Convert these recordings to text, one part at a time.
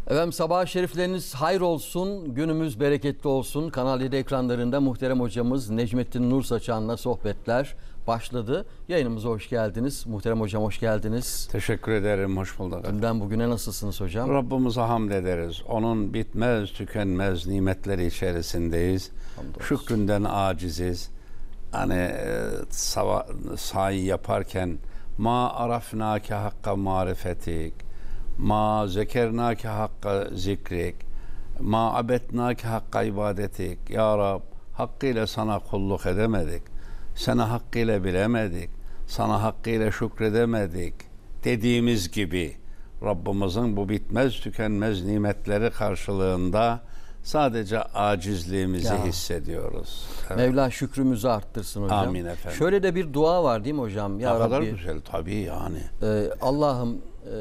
Efendim sabah şerifleriniz hayır olsun, günümüz bereketli olsun. Kanal 7 ekranlarında muhterem hocamız Necmettin Nur Saçan'la sohbetler başladı. Yayınımıza hoş geldiniz. Muhterem hocam hoş geldiniz. Teşekkür ederim, hoş bulduk. Dünden bugüne nasılsınız hocam? Rabbimize hamd ederiz. Onun bitmez, tükenmez nimetleri içerisindeyiz. Hamdolsun. Şükründen aciziz. Hani sahi yaparken ma arafnake hakka marifetik, ma zekernake hakka zikrik, ma abetnake hakka ibadetik. Ya Rab, hakkıyla sana kulluk edemedik. Seni hakkıyla bilemedik. Sana hakkıyla şükredemedik. Dediğimiz gibi Rabbimizin bu bitmez tükenmez nimetleri karşılığında sadece acizliğimizi hissediyoruz. Evet. Mevla şükrümüzü arttırsın hocam. Amin efendim. Şöyle de bir dua var değil mi hocam? Ya Ne kadar Rabbi, güzel tabii yani. Allah'ım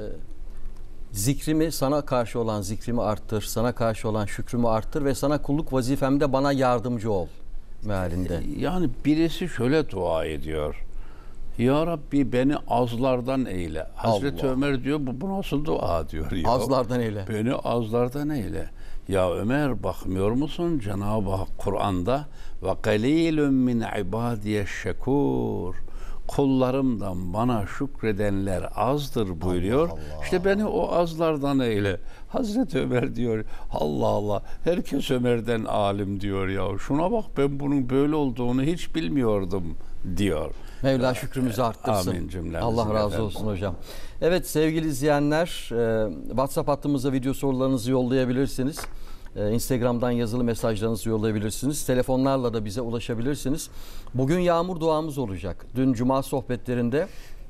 zikrimi, sana karşı olan zikrimi arttır, sana karşı olan şükrümü arttır ve sana kulluk vazifemde bana yardımcı ol mealinde. Yani birisi şöyle dua ediyor. Ya Rabbi beni azlardan eyle. Hazreti Allah. Ömer diyor bu nasıl dua diyor. Ya, Azlardan eyle. Beni azlardan eyle. Ya Ömer bakmıyor musun Cenab-ı Hak Kur'an'da ve qalilun min ibadiye şekur. Kullarımdan bana şükredenler azdır buyuruyor. Allah Allah. İşte beni o azlardan eyle. Hazreti Ömer diyor Allah Allah herkes Ömer'den alim diyor ya. Şuna bak ben bunun böyle olduğunu hiç bilmiyordum diyor. Mevla şükrümüzü arttırsın. Amin cümlemize. Allah razı efendim. olsun hocam. Evet sevgili izleyenler, WhatsApp hattımıza video sorularınızı yollayabilirsiniz. Instagram'dan yazılı mesajlarınızı yollayabilirsiniz. Telefonlarla da bize ulaşabilirsiniz. Bugün yağmur duamız olacak. Dün Cuma sohbetlerinde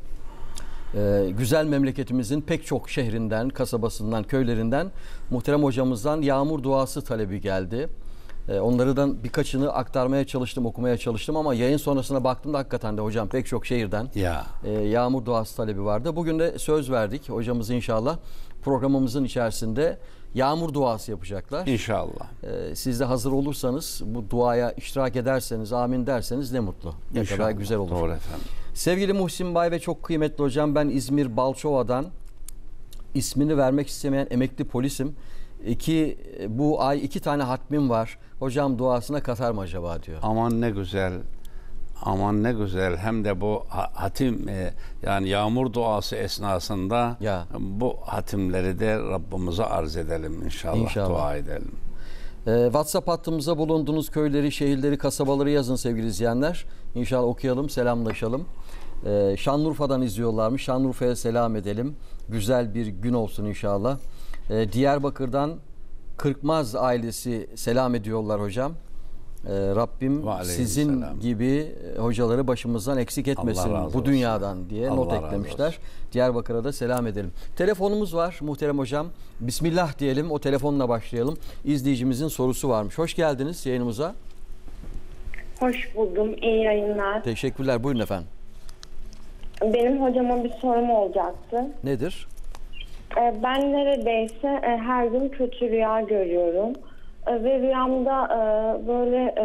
güzel memleketimizin pek çok şehrinden, kasabasından, köylerinden muhterem hocamızdan yağmur duası talebi geldi. Onlardan birkaçını aktarmaya çalıştım, okumaya çalıştım ama yayın sonrasına baktığımda hakikaten de hocam pek çok şehirden yağmur duası talebi vardı. Bugün de söz verdik. Hocamız inşallah programımızın içerisinde yağmur duası yapacaklar. İnşallah. Siz de hazır olursanız, bu duaya iştirak ederseniz, amin derseniz ne mutlu. Ne İnşallah. kadar güzel olur. Doğru efendim. Sevgili Muhsin Bay ve çok kıymetli hocam, ben İzmir Balçova'dan ismini vermek istemeyen emekli polisim. Bu ay 2 tane hatmim var. Hocam duasına katar mı acaba diyor. Aman ne güzel. Aman ne güzel. Hem de bu hatim yani yağmur duası esnasında bu hatimleri de Rabbimize arz edelim inşallah. İnşallah. Dua edelim. WhatsApp hattımıza bulunduğunuz köyleri, şehirleri, kasabaları yazın sevgili izleyenler. İnşallah okuyalım, selamlaşalım. Şanlıurfa'dan izliyorlarmış. Şanlıurfa'ya selam edelim. Güzel bir gün olsun inşallah. Diyarbakır'dan Kırkmaz ailesi selam ediyorlar hocam. Rabbim sizin gibi hocaları başımızdan eksik etmesin bu dünyadan diye not eklemişler. Diyarbakır'a da selam edelim. Telefonumuz var muhterem hocam. Bismillah diyelim, o telefonla başlayalım. İzleyicimizin sorusu varmış. Hoş geldiniz yayınımıza. Hoş buldum. İyi yayınlar. Teşekkürler. Buyurun efendim. Benim hocama bir sorum olacaktı. Nedir? Ben neredeyse her gün kötü rüya görüyorum. Ve rüyamda böyle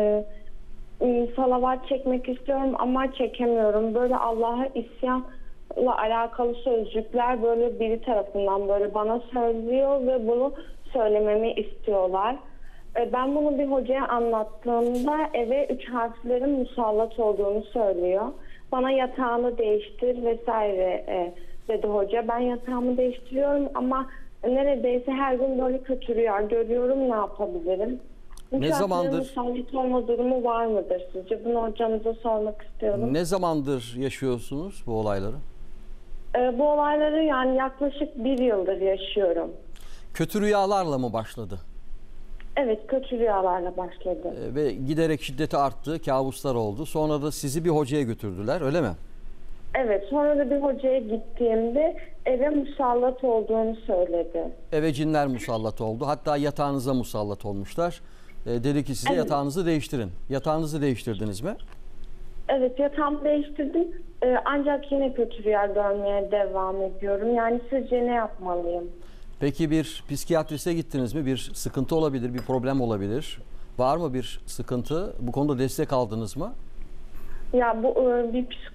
salavat çekmek istiyorum ama çekemiyorum. Böyle Allah'a isyanla alakalı sözcükler böyle biri tarafından böyle bana söylüyor ve bunu söylememi istiyorlar. Ben bunu bir hocaya anlattığımda eve 3 harflerin musallat olduğunu söylüyor. Bana yatağını değiştir vesaire dedi hoca. Ben yatağımı değiştiriyorum ama neredeyse her gün böyle kötü rüya görüyorum. Ne yapabilirim? Ne zamandır? Musallat olma durumu var mıdır sizce? Bunu hocamıza sormak istiyorum. Ne zamandır yaşıyorsunuz bu olayları? Bu olayları yani yaklaşık 1 yıldır yaşıyorum. Kötü rüyalarla mı başladı? Evet, kötü rüyalarla başladı. Ve giderek şiddeti arttı, kabuslar oldu. Sonra da sizi bir hocaya götürdüler, öyle mi? Evet, sonra da bir hocaya gittiğimde eve musallat olduğunu söyledi. Eve cinler musallat oldu. Hatta yatağınıza musallat olmuşlar. Dedi ki size yatağınızı değiştirin. Yatağınızı değiştirdiniz mi? Evet, yatağımı değiştirdim. Ancak yine kötü rüya görmeye devam ediyorum. Yani sizce ne yapmalıyım? Peki bir psikiyatriste gittiniz mi? Bir sıkıntı olabilir, bir problem olabilir. Var mı bir sıkıntı? Bu konuda destek aldınız mı? Ya bu bir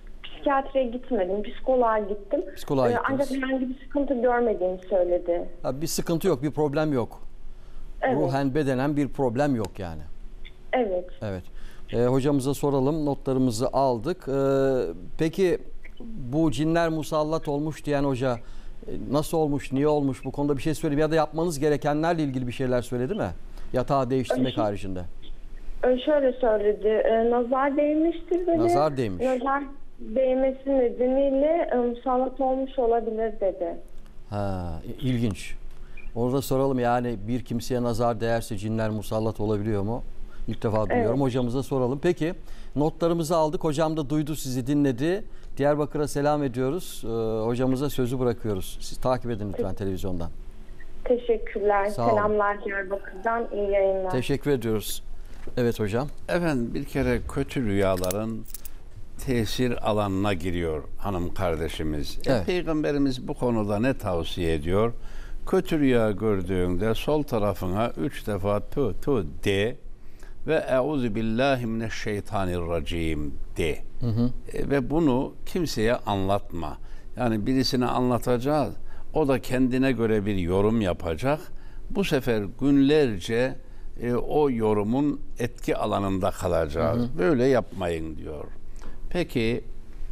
psikiyatriye gitmedim. Psikoloğa gittim. Psikoloğa gittiniz. Ancak herhangi bir sıkıntı görmediğini söyledi. Ha, bir sıkıntı yok, bir problem yok. Evet. Ruhen bedenen bir problem yok yani. Evet. Evet. Hocamıza soralım. Notlarımızı aldık. Peki bu cinler musallat olmuş diyen hoca nasıl olmuş, niye olmuş, bu konuda bir şey söyledi ya da yapmanız gerekenlerle ilgili bir şeyler söyledi mi? Yatağı değiştirmek haricinde. Şöyle söyledi. Nazar değmiştir dedi. Nazar değmiş. Nazar değmesi nedeniyle musallat olmuş olabilir dedi. Ha, ilginç. Onu da soralım, yani bir kimseye nazar değerse cinler musallat olabiliyor mu? İlk defa duyuyorum. Evet. Hocamıza soralım. Peki notlarımızı aldık. Hocam da duydu, sizi dinledi. Diyarbakır'a selam ediyoruz. Hocamıza sözü bırakıyoruz. Siz takip edin lütfen televizyondan. Teşekkürler. Sağ olun. Selamlar Diyarbakır'dan. İyi yayınlar. Teşekkür ediyoruz. Evet hocam. Efendim, bir kere kötü rüyaların tesir alanına giriyor hanım kardeşimiz. Evet. Peygamberimiz bu konuda ne tavsiye ediyor? Kötü rüya gördüğünde sol tarafına 3 defa tu tu de ve euzu billahi mineşşeytanirracim de. Ve bunu kimseye anlatma. Yani birisine anlatacağız. O da kendine göre bir yorum yapacak. Bu sefer günlerce o yorumun etki alanında kalacağız. Böyle yapmayın diyor. Peki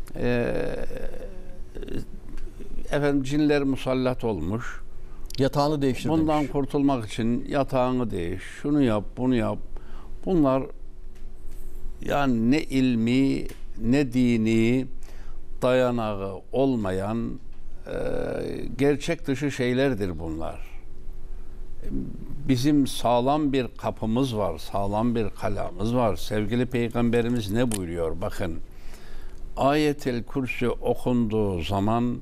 efendim, cinler musallat olmuş. Yatağını değiştir Bundan demiş. kurtulmak için yatağını değiş, şunu yap, bunu yap. Bunlar yani ne ilmi ne dini dayanağı olmayan gerçek dışı şeylerdir bunlar. Bizim sağlam bir kapımız var, sağlam bir kalamız var. Sevgili Peygamberimiz ne buyuruyor? Bakın, Ayet-el Kürsü okunduğu zaman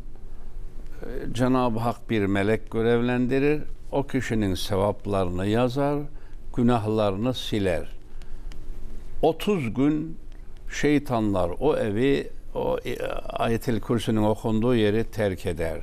Cenab-ı Hak bir melek görevlendirir. O kişinin sevaplarını yazar, günahlarını siler. 30 gün şeytanlar o evi, o Ayet-el Kürsü'nün okunduğu yeri terk eder.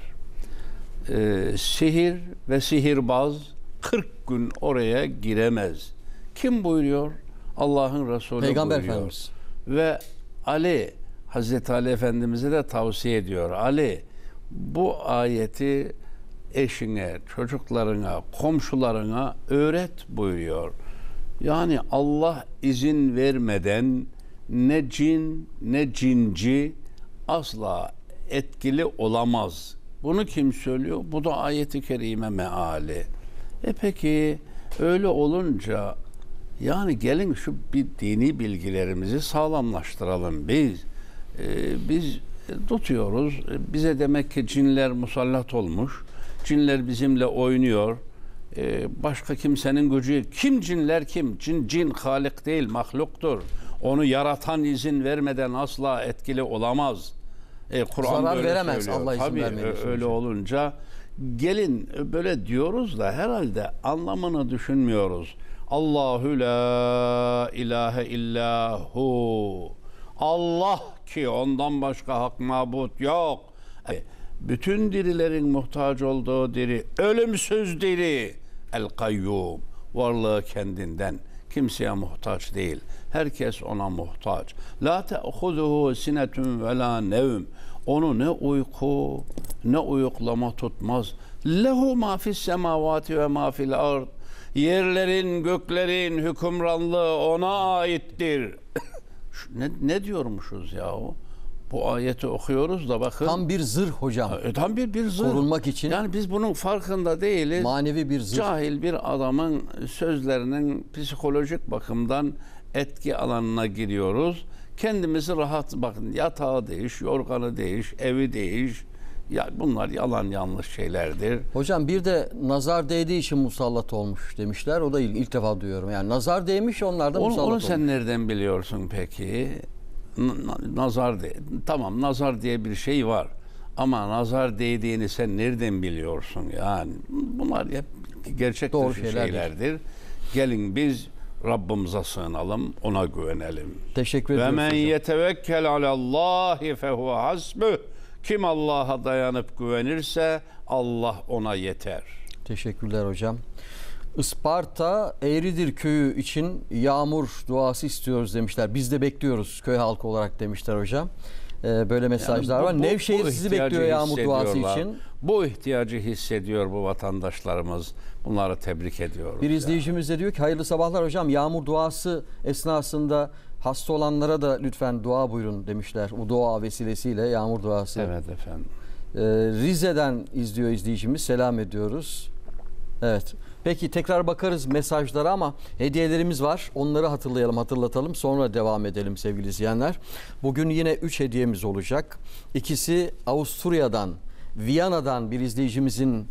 Sihir ve sihirbaz 40 gün oraya giremez. Kim buyuruyor? Allah'ın Resulü Peygamber buyuruyor. Efendimiz. Ve Ali, Hazreti Ali Efendimiz'e de tavsiye ediyor. Ali, bu ayeti eşine, çocuklarına, komşularına öğret buyuruyor. Yani Allah izin vermeden ne cin ne cinci asla etkili olamaz. Bunu kim söylüyor? Bu da ayet-i kerime meali. Peki öyle olunca yani gelin şu bir dini bilgilerimizi sağlamlaştıralım. Biz tutuyoruz. Bize demek ki cinler musallat olmuş. Cinler bizimle oynuyor. Başka kimsenin gücü. Kim cinler kim? Cin halik değil, mahluktur. Onu yaratan izin vermeden asla etkili olamaz. Kur'an Zarar böyle veremez söylüyor. Allah izin Tabii, vermediği sürece. öyle olunca gelin böyle diyoruz da herhalde anlamını düşünmüyoruz. Allahu la ilahe illahu. Allah ki ondan başka hak mabut yok. Bütün dirilerin muhtaç olduğu diri, ölümsüz diri. El kayyum. Varlığı kendinden. Kimseye muhtaç değil. Herkes ona muhtaç. La te'huzuhu sinetun ve la nevm. Onu ne uyku ne uyuklama tutmaz. Lehu ma fis semavati ve ma fil ard. Yerlerin, göklerin hükümranlığı ona aittir. Ne diyormuşuz yahu? Bu ayeti okuyoruz da bakın. Tam bir zırh hocam. Tam bir zırh. Korunmak için. Yani biz bunun farkında değiliz. Manevi bir zırh. Cahil bir adamın sözlerinin psikolojik bakımdan etki alanına giriyoruz. Kendimizi rahat, bakın, yatağı değiş, yorganı değiş, evi değiş. Ya bunlar yalan yanlış şeylerdir. Hocam bir de nazar değdiği için musallat olmuş demişler. O da ilk defa duyuyorum. Yani nazar değmiş, onlar da musallat Onu olmuş. sen nereden biliyorsun peki? Nazar tamam, nazar diye bir şey var. Ama nazar değdiğini sen nereden biliyorsun? Yani bunlar hep gerçek Doğru dışı şeylerdir. şeylerdir. Gelin biz Rabbimize sığınalım, ona güvenelim. Teşekkür Ve ediyoruz men hocam. yetevekkel alallahi fehuve hasbuh. Kim Allah'a dayanıp güvenirse Allah ona yeter. Teşekkürler hocam. Isparta Eğridir köyü için yağmur duası istiyoruz demişler. Biz de bekliyoruz köy halkı olarak demişler hocam. Böyle mesajlar var. Nevşehir sizi ihtiyacı bekliyor yağmur duası hissediyorlar. için. Bu ihtiyacı hissediyor bu vatandaşlarımız. Bunları tebrik ediyoruz. Bir izleyicimiz de diyor ki hayırlı sabahlar hocam. Yağmur duası esnasında hasta olanlara da lütfen dua buyurun demişler. Bu dua vesilesiyle yağmur duası. Evet efendim. Rize'den izliyor izleyicimiz. Selam ediyoruz. Evet. Peki tekrar bakarız mesajlara ama hediyelerimiz var. Onları hatırlatalım. Sonra devam edelim sevgili izleyenler. Bugün yine 3 hediyemiz olacak. İkisi Avusturya'dan, Viyana'dan bir izleyicimizin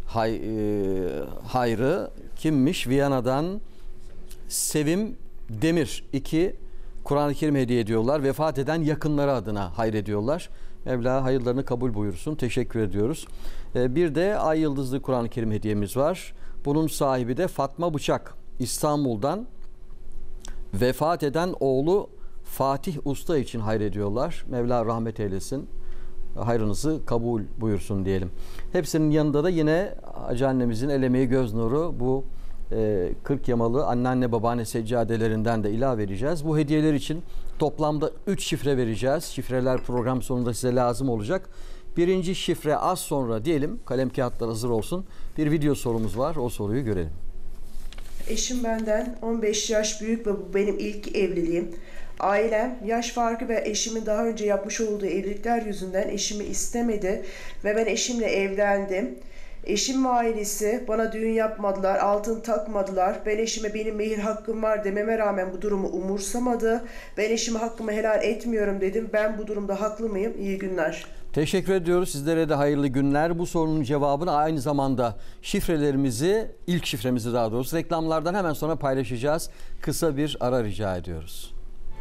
hayrı. Kimmiş? Viyana'dan Sevim Demir. 2 Kur'an-ı Kerim hediye ediyorlar. Vefat eden yakınları adına hayrediyorlar. Mevla hayırlarını kabul buyursun. Teşekkür ediyoruz. Bir de Ay Yıldızlı Kur'an-ı Kerim hediyemiz var. Bunun sahibi de Fatma Bıçak. İstanbul'dan vefat eden oğlu Fatih Usta için hayrediyorlar. Mevla rahmet eylesin. Hayrınızı kabul buyursun diyelim. Hepsinin yanında da yine Hacı annemizin el emeği göz nuru bu 40 yamalı anneanne babaanne seccadelerinden de ilave vereceğiz. Bu hediyeler için toplamda 3 şifre vereceğiz. Şifreler program sonunda size lazım olacak. Birinci şifre az sonra diyelim. Kalem kağıtlar hazır olsun. Bir video sorumuz var. O soruyu görelim. Eşim benden 15 yaş büyük ve bu benim ilk evliliğim. Ailem yaş farkı ve eşimin daha önce yapmış olduğu evlilikler yüzünden eşimi istemedi ve ben eşimle evlendim. Eşim ve ailesi bana düğün yapmadılar, altın takmadılar. Ben eşime benim mehir hakkım var dememe rağmen bu durumu umursamadı. Ben eşime hakkımı helal etmiyorum dedim. Ben bu durumda haklı mıyım? İyi günler. Teşekkür ediyoruz. Sizlere de hayırlı günler. Bu sorunun cevabını aynı zamanda ilk şifremizi daha doğrusu reklamlardan hemen sonra paylaşacağız. Kısa bir ara rica ediyoruz.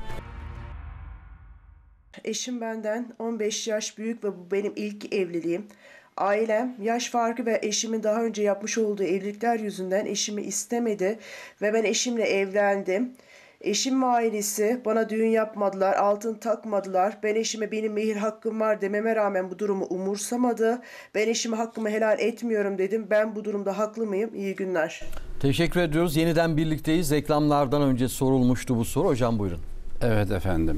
Eşim benden 15 yaş büyük ve bu benim ilk evliliğim. Ailem yaş farkı ve eşimin daha önce yapmış olduğu evlilikler yüzünden eşimi istemedi ve ben eşimle evlendim. Eşim ve ailesi bana düğün yapmadılar, altın takmadılar. Ben eşime benim mehir hakkım var dememe rağmen bu durumu umursamadı. Ben eşime hakkımı helal etmiyorum dedim. Ben bu durumda haklı mıyım? İyi günler. Teşekkür ediyoruz. Yeniden birlikteyiz. Reklamlardan önce sorulmuştu bu soru. Hocam buyurun. Evet efendim.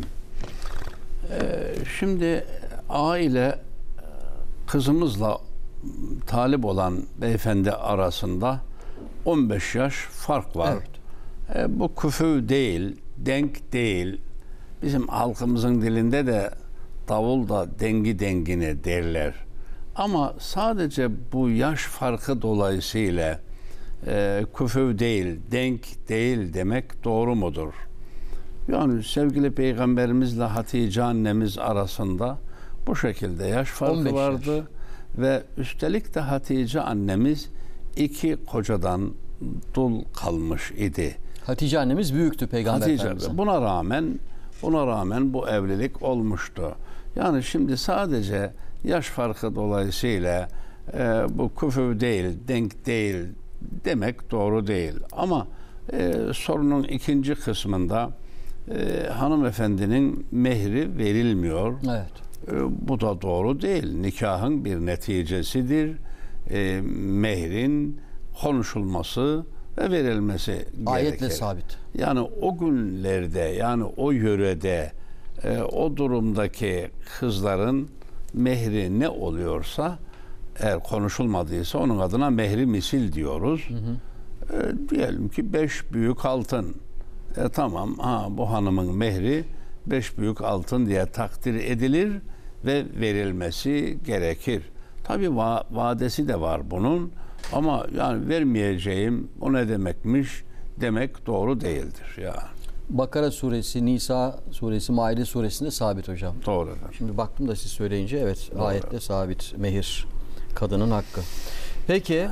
Şimdi aile kızımızla talip olan beyefendi arasında 15 yaş fark var. Evet. Bu küfü değil, denk değil. Bizim halkımızın dilinde de davul da dengi dengine derler. Ama sadece bu yaş farkı dolayısıyla küfü değil, denk değil demek doğru mudur? Yani sevgili Peygamberimizle Hatice annemiz arasında bu şekilde yaş farkı vardı. Yaş. Ve üstelik de Hatice annemiz 2 kocadan dul kalmış idi. Hatice annemiz büyüktü Peygamber Efendimiz'den. Buna rağmen bu evlilik olmuştu. Yani şimdi sadece yaş farkı dolayısıyla bu küfür değil, denk değil demek doğru değil. Ama sorunun ikinci kısmında hanımefendinin mehri verilmiyor. Evet. Bu da doğru değil. Nikahın bir neticesidir. Mehrin konuşulması ve verilmesi gerekir. Ayetle sabit. Yani o günlerde, yani o yörede, o durumdaki kızların mehri ne oluyorsa, eğer konuşulmadıysa onun adına mehri misil diyoruz. Diyelim ki 5 büyük altın. Tamam, bu hanımın mehri 5 büyük altın diye takdir edilir ve verilmesi gerekir. Tabii vadesi de var bunun. Ama yani vermeyeceğim, o ne demekmiş demek doğru değildir ya. Bakara suresi, Nisa suresi, Maide suresinde sabit hocam. Doğru efendim. Şimdi baktım da siz söyleyince evet Doğru. ayette sabit mehir kadının hakkı. Peki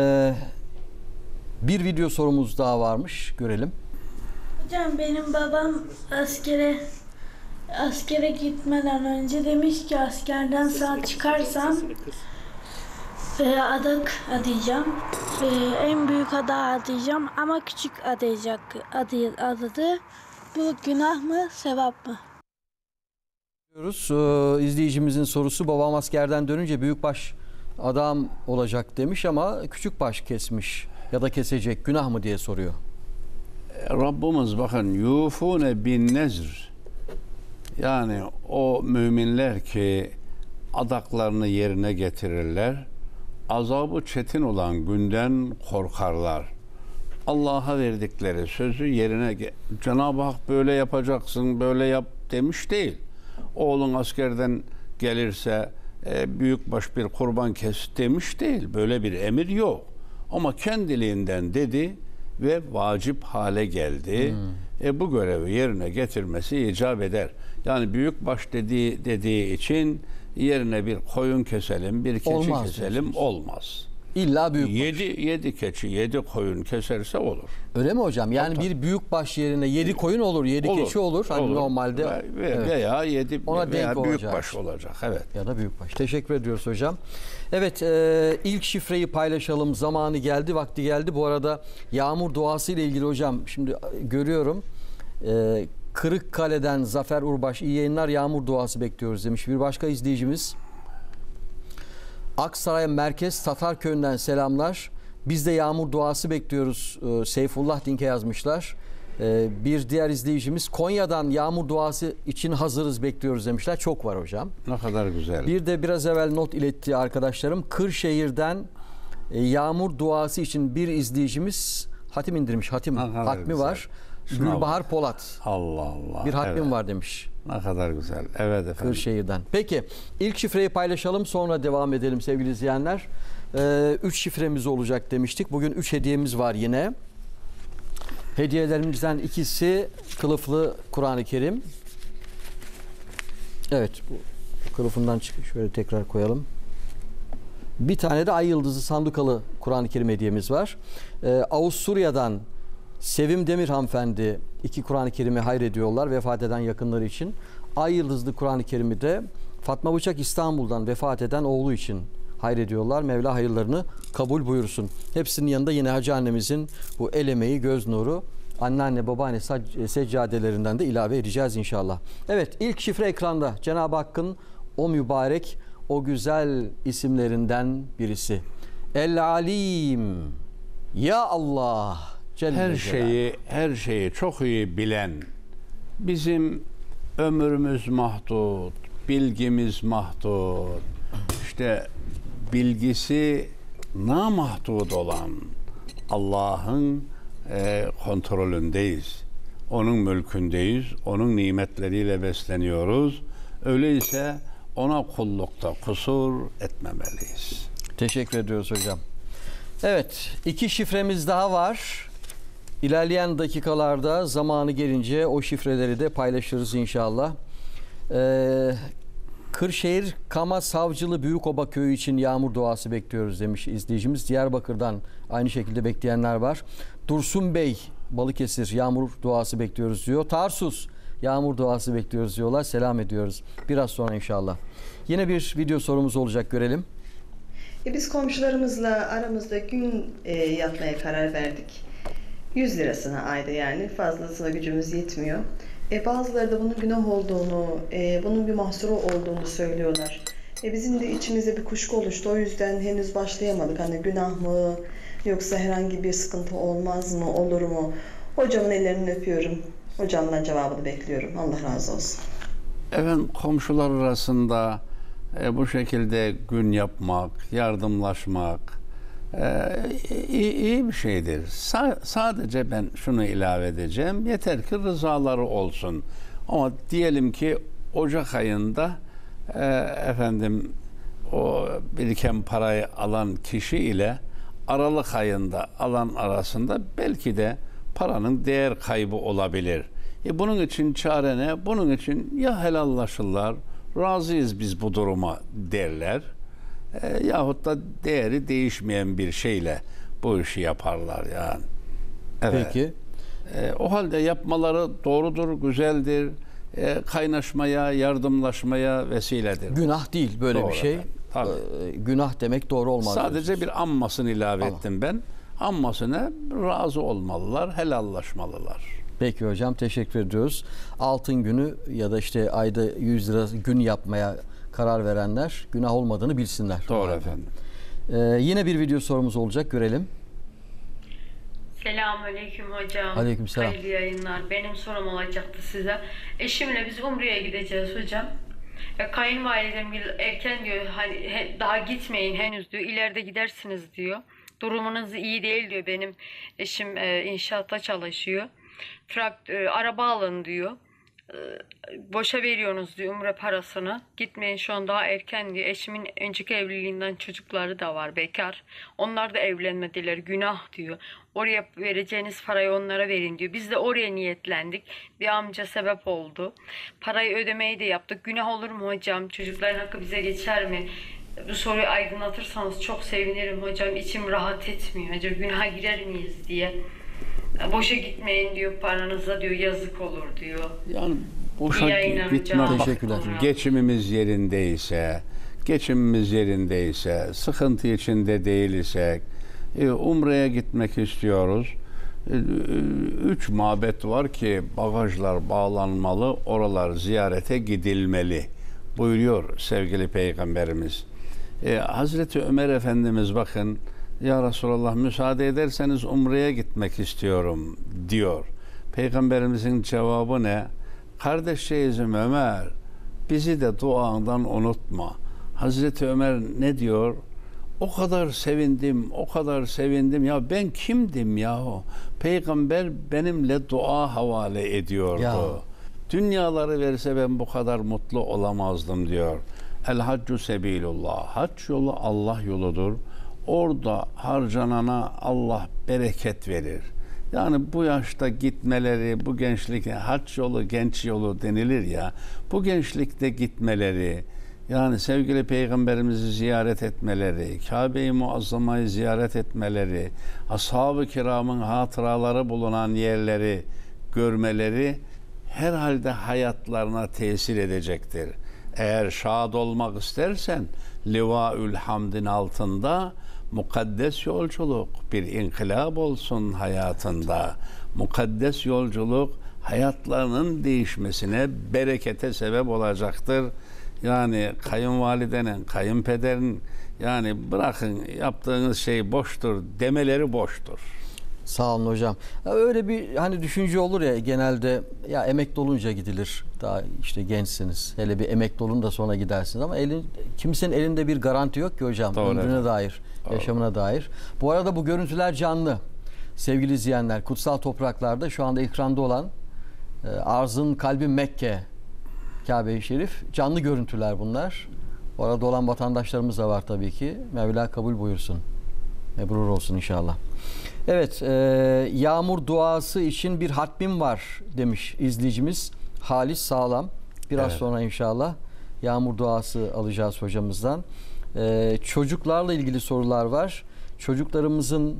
bir video sorumuz daha varmış, görelim. Hocam benim babam askere gitmeden önce demiş ki askerden sağ çıkarsam adak adayacağım. En büyük adağı adayacağım ama küçük adadı. Bu günah mı, sevap mı? Diyoruz. İzleyicimizin sorusu, babam askerden dönünce büyükbaş adam olacak demiş ama küçükbaş kesmiş ya da kesecek, günah mı diye soruyor. Rabbimiz bakın yufune bin nezr, Yani o müminler ki adaklarını yerine getirirler, azabı çetin olan günden korkarlar. Allah'a verdikleri sözü yerine Cenab-ı Hak böyle yapacaksın, böyle yap demiş değil. Oğlun askerden gelirse büyükbaş bir kurban kes demiş değil. Böyle bir emir yok. Ama kendiliğinden dedi ve vacip hale geldi. Bu görevi yerine getirmesi icap eder. Yani büyükbaş dediği için yerine bir koyun keselim, bir keçi Olmaz keselim diyorsunuz. olmaz. İlla büyük. 7 keçi, 7 koyun keserse olur. Öyle mi hocam? Yani bir büyük baş yerine 7 koyun olur, 7 keçi olur. Hani normalde evet. Veya 7 Ona veya denk büyük olacak. baş olacak. Evet. Ya da büyükbaş. Teşekkür ediyoruz hocam. Evet, ilk şifreyi paylaşalım. Zamanı geldi, vakti geldi. Bu arada yağmur duası ile ilgili hocam şimdi görüyorum. Kırıkkale'den Zafer Urbaş, iyi yayınlar, yağmur duası bekliyoruz demiş. Bir başka izleyicimiz Aksaray Merkez Tatarköy'ünden selamlar. Biz de yağmur duası bekliyoruz. Seyfullah Dink'e yazmışlar. Bir diğer izleyicimiz Konya'dan yağmur duası için hazırız, bekliyoruz demişler. Çok var hocam. Ne kadar güzel. Bir de biraz evvel not iletti arkadaşlarım. Kırşehir'den yağmur duası için bir izleyicimiz hatim indirmiş. Hatmi güzel. var. Gülbahar Polat. Allah Allah. Bir hatmim evet. var demiş. Ne kadar güzel. Evet efendim. Kırşehir'den. Peki ilk şifreyi paylaşalım, sonra devam edelim sevgili izleyenler. 3 şifremiz olacak demiştik. Bugün 3 hediyemiz var yine. Hediyelerimizden ikisi kılıflı Kur'an-ı Kerim. Evet, bu kılıfından şöyle tekrar koyalım. Bir tane de ay yıldızı sandukalı Kur'an-ı Kerim hediyemiz var. Avusturya'dan Sevim Demir hanımefendi 2 Kur'an-ı Kerim'i hayrediyorlar vefat eden yakınları için. Ay yıldızlı Kur'an-ı Kerim'i de Fatma Bıçak İstanbul'dan vefat eden oğlu için hayrediyorlar. Mevla hayırlarını kabul buyursun. Hepsinin yanında yine Hacı annemizin bu el emeği, göz nuru, anneanne, babaanne seccadelerinden de ilave edeceğiz inşallah. Evet, ilk şifre ekranda. Cenab-ı Hakk'ın o mübarek, o güzel isimlerinden birisi. El-Alim. Ya Allah. Her şeyi çok iyi bilen, bizim ömrümüz mahdut, bilgimiz mahdut, işte bilgisi namahdut olan Allah'ın kontrolündeyiz. Onun mülkündeyiz, onun nimetleriyle besleniyoruz. Öyleyse ona kullukta kusur etmemeliyiz. Teşekkür ediyoruz hocam. Evet, 2 şifremiz daha var. İlerleyen dakikalarda zamanı gelince o şifreleri de paylaşırız inşallah. Kırşehir Kama Savcılı Büyükoba Köyü için yağmur duası bekliyoruz demiş izleyicimiz. Diyarbakır'dan aynı şekilde bekleyenler var. Dursun Bey Balıkesir yağmur duası bekliyoruz diyor. Tarsus yağmur duası bekliyoruz diyorlar. Selam ediyoruz. Biraz sonra inşallah. Yine bir video sorumuz olacak, görelim. Biz komşularımızla aramızda gün yapmaya karar verdik. 100 lirasına ayda, yani fazlasına gücümüz yetmiyor. Bazıları da bunun günah olduğunu, bunun bir mahsuru olduğunu söylüyorlar. Bizim de içimizde bir kuşku oluştu. O yüzden henüz başlayamadık. Hani günah mı, yoksa herhangi bir sıkıntı olmaz mı, olur mu? Hocamın ellerini öpüyorum. Hocamdan cevabını bekliyorum. Allah razı olsun. Efendim, komşular arasında bu şekilde gün yapmak, yardımlaşmak iyi bir şeydir. Sadece ben şunu ilave edeceğim. Yeter ki rızaları olsun. Ama diyelim ki Ocak ayında efendim o biriken parayı alan kişi ile Aralık ayında alan arasında belki de paranın değer kaybı olabilir. Bunun için çare ne? Bunun için ya helallaşırlar, razıyız biz bu duruma derler. Yahut da değeri değişmeyen bir şeyle bu işi yaparlar yani. Evet. Peki. O halde yapmaları doğrudur, güzeldir. Kaynaşmaya, yardımlaşmaya vesiledir. Günah değil böyle Doğru bir şey. efendim, tabii. Günah demek doğru olmaz. Sadece bir ammasını ilave ettim ben. Ammasına razı olmalılar, helallaşmalılar. Peki hocam, teşekkür ediyoruz. Altın günü ya da işte ayda 100 lira gün yapmaya karar verenler günah olmadığını bilsinler. Doğru efendim. Yine bir video sorumuz olacak, görelim. Selamünaleyküm hocam. Aleykümselam. Hayırlı yayınlar. Benim sorum olacaktı size. Eşimle biz Umre'ye gideceğiz hocam. Kayınvalidem erken diyor, hani daha gitmeyin henüz diyor. İleride gidersiniz diyor. Durumunuz iyi değil diyor. Benim eşim inşaatta çalışıyor. Araba alın diyor. Boşa veriyorsunuz diyor Umre parasını. Gitmeyin şu an daha erken diyor. Eşimin önceki evliliğinden çocukları da var, bekar. Onlar da evlenmediler, günah diyor. Oraya vereceğiniz parayı onlara verin diyor. Biz de oraya niyetlendik. Bir amca sebep oldu. Parayı ödemeyi de yaptık. Günah olur mu hocam? Çocukların hakkı bize geçer mi? Bu soruyu aydınlatırsanız çok sevinirim hocam. İçim rahat etmiyor. Acaba günaha girer miyiz diye. Boşa gitmeyin diyor, paranıza diyor, yazık olur diyor. Yani boşa gitme. Teşekkürler. Geçimimiz yerindeyse, sıkıntı içinde değilsek, Umre'ye gitmek istiyoruz. 3 mabet var ki bagajlar bağlanmalı, oralar ziyarete gidilmeli buyuruyor sevgili Peygamberimiz. Hazreti Ömer Efendimiz bakın, ya Resulallah müsaade ederseniz Umre'ye gitmek istiyorum diyor. Peygamberimizin cevabı ne? Kardeşçeyizim Ömer, bizi de duandan unutma. Hazreti Ömer ne diyor? O kadar sevindim. Ya ben kimdim yahu? Peygamber benimle dua havale ediyordu. Ya. Dünyaları verse ben bu kadar mutlu olamazdım diyor. El haccu sebilullah. Hac yolu Allah yoludur. Orada harcanana Allah bereket verir. Yani bu yaşta gitmeleri, bu gençlik, hac yolu, genç yolu denilir ya, bu gençlikte gitmeleri, yani sevgili Peygamberimizi ziyaret etmeleri, Kabe-i Muazzama'yı ziyaret etmeleri, ashab-ı kiramın hatıraları bulunan yerleri görmeleri herhalde hayatlarına tesir edecektir. Eğer şad olmak istersen, Livaül Hamd'in altında mukaddes yolculuk bir inkılap olsun hayatında. Mukaddes yolculuk hayatlarının değişmesine, berekete sebep olacaktır. Yani kayınvalidenin, kayınpederin, yani bırakın yaptığınız şey boştur demeleri boştur. Sağ olun hocam. Ya öyle bir hani düşünce olur ya genelde, ya emekli olunca gidilir. Daha işte gençsiniz. Hele bir emekli olun da sonra gidersiniz ama kimsenin elinde bir garanti yok ki hocam. Doğru, ömrüne evet. dair, yaşamına dair. Bu arada bu görüntüler canlı. Sevgili izleyenler, kutsal topraklarda şu anda ekranda olan Arzın Kalbi Mekke, Kabe-i Şerif, canlı görüntüler bunlar. Orada olan vatandaşlarımız da var tabii ki. Mevla kabul buyursun. Mebrur olsun inşallah. Evet, yağmur duası için bir hatmim var demiş izleyicimiz Halis Sağlam. Biraz sonra inşallah yağmur duası alacağız hocamızdan. Çocuklarla ilgili sorular var. Çocuklarımızın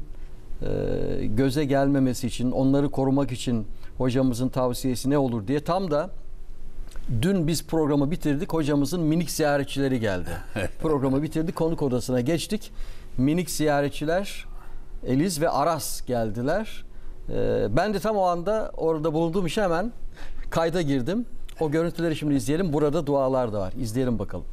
göze gelmemesi için, onları korumak için hocamızın tavsiyesi ne olur diye, tam da dün biz programı bitirdik. Hocamızın minik ziyaretçileri geldi. Programı bitirdik. Konuk odasına geçtik. Minik ziyaretçiler Eliz ve Aras geldiler. Ben de tam o anda orada bulunduğum için hemen kayda girdim. O görüntüleri şimdi izleyelim. Burada dualar da var. İzleyelim bakalım.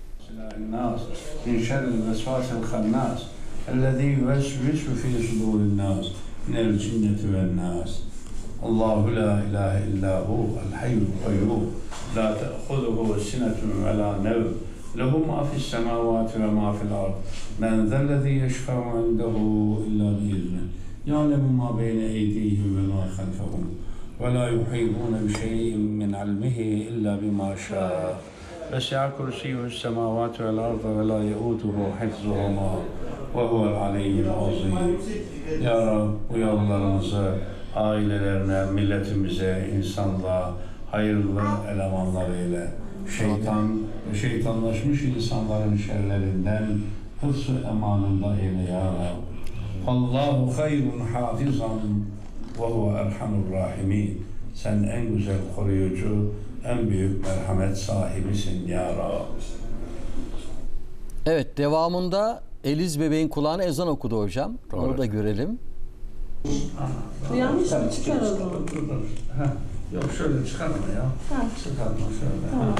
Allahu la ilahe illa hu el hayyul kayyum la ta'khudhuhu sinetun ve la nevm lehu ma fi's semavati ve ma fi'l ard men zellezî yeşfa'u indehu illa bi'izni ya'lemu ma beyne eydihim ve ma halfahum ve la yuhîtûne bi şey'in min ilmihi illa bima şâ'a vesi'a kursiyyuhus semavati ve'l arda ve la ye'ûduhu hifzuhuma ve huvel aliyyul azîm. Ya Rab, bu yavrularımızı ailelerine, milletimize, insanlığa hayırlı elemanlar eyle. Şeytanlaşmış insanların şerlerinden hıfz-ı emanında eyle ya Rab. Allahu hayrun hafizan ve huve erhamur rahimin. Sen en güzel koruyucu, en büyük merhamet sahibisin ya Rab. Evet, devamında Eliz bebeğin kulağına ezan okudu hocam. Doğru. Onu da görelim. Yanlış mı çıkaralım? Yok şöyle çıkarma ya. Çıkarma şöyle. Tamam.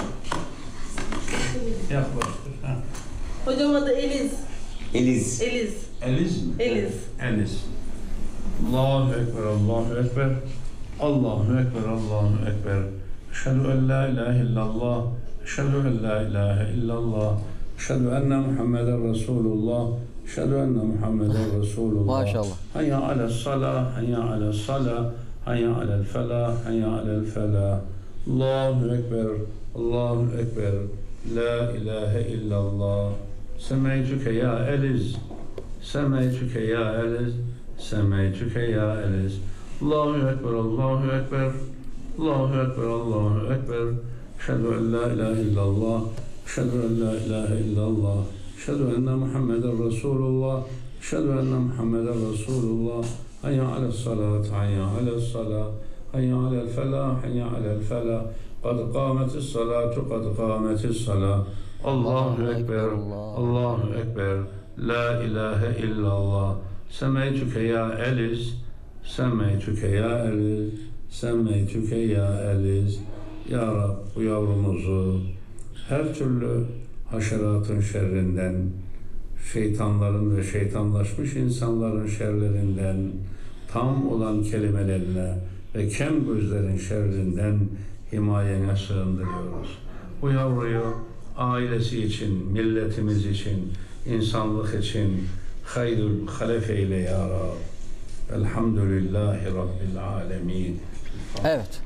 Yaklaştır. Hocam adı Eliz. Eliz. Eliz. Eliz mi? Eliz. Eliz. Allahu Ekber, Allahu Ekber. Allahu Ekber, Allahu Ekber. Eşhedü en la ilahe illallah. Eşhedü en la ilahe illallah. Eşhedü enne Muhammeden Resulullah. Eşhedü enne Muhammeden Resulullah. Maşallah. Hayya alel salah, hayya alel salah, hayya alel felah, hayya alel felah. Allahu Ekber, Allahu Ekber. La ilahe illallah. Semeytüke ya Eliz. Semeytüke ya Eliz. Semeytüke ya Eliz. Allahu Ekber, Allahu Ekber. Allahu Ekber, Allahu Ekber. Eşhedü en la ilahe illallah. Eşhedü en la ilahe illallah. Eşhedü enne Muhammeden Resulullah. Eşhedü enne Muhammeden Resulullah. Hayya alel salat, hayya alel salah, hayya alel felah, hayya alel felah. Kad kâmetis salatu, kad kâmetis salah. Allahu Ekber, Allahu Ekber. La ilahe illallah. Semeytüke ya Eliz. Semeytüke ya Eliz. Semeytüke ya Eliz. Ya Rab, bu yavrumuzu her türlü haşeratın şerrinden, şeytanların ve şeytanlaşmış insanların şerlerinden, tam olan kelimelerine ve kem gözlerin şerrinden himayene sığındırıyoruz. Bu yavruyu ailesi için, milletimiz için, insanlık için hayrül halef eyle ya Rab. Elhamdülillahi Rabbil alemin. Evet.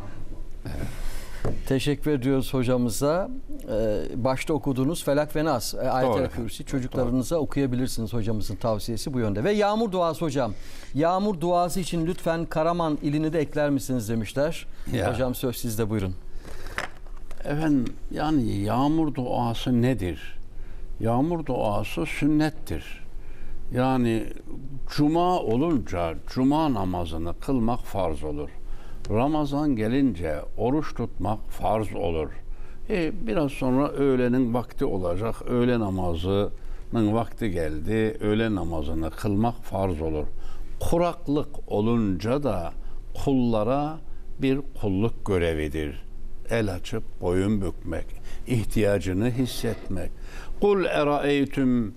Teşekkür ediyoruz hocamıza. Başta okuduğunuz Felak ve Nas, Ayet-el Kürsi çocuklarınıza okuyabilirsiniz, hocamızın tavsiyesi bu yönde. Ve yağmur duası hocam. Yağmur duası için lütfen Karaman ilini de ekler misiniz demişler. Ya. Hocam söz sizde, buyurun. Efendim, yani yağmur duası nedir? Yağmur duası sünnettir. Yani cuma olunca cuma namazını kılmak farz olur. Ramazan gelince oruç tutmak farz olur. Biraz sonra öğlenin vakti olacak. Öğle namazının vakti geldi. Öğle namazını kılmak farz olur. Kuraklık olunca da kullara bir kulluk görevidir. El açıp boyun bükmek, ihtiyacını hissetmek. Kul eraeytüm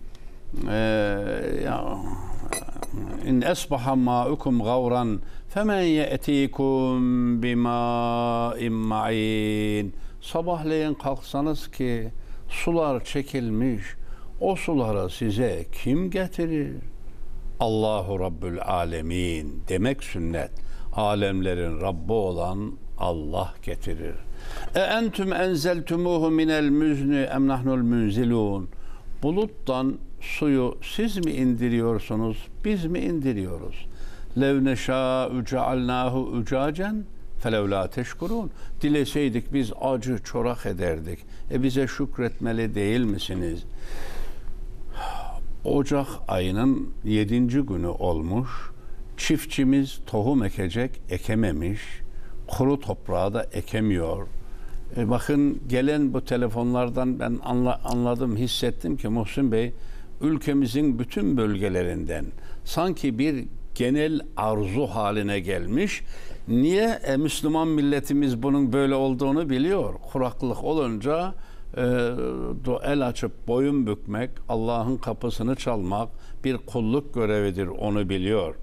in esbaha ma'ukum gavran femen ye'tikum bima'in ma'in. Sabahleyin kalksanız ki sular çekilmiş, o suları size kim getirir? Allahu Rabbül Alemin demek sünnet. Alemlerin Rabbi olan Allah getirir. Entüm enzeltumuhu minel müzni em nahnul münzilun. Buluttan suyu siz mi indiriyorsunuz, biz mi indiriyoruz? Lev neşâ'u cealnâhu ucâcen felev lâ teşkurûn. Dileseydik biz acı çorak ederdik. Bize şükretmeli değil misiniz? Ocak ayının 7. günü olmuş. Çiftçimiz tohum ekecek, ekememiş. Kuru toprağı da ekemiyor. Bakın gelen bu telefonlardan ben anladım, hissettim ki Muhsin Bey, ülkemizin bütün bölgelerinden sanki bir genel arzu haline gelmiş. Niye? Müslüman milletimiz bunun böyle olduğunu biliyor. Kuraklık olunca el açıp boyun bükmek, Allah'ın kapısını çalmak bir kulluk görevidir, onu biliyor.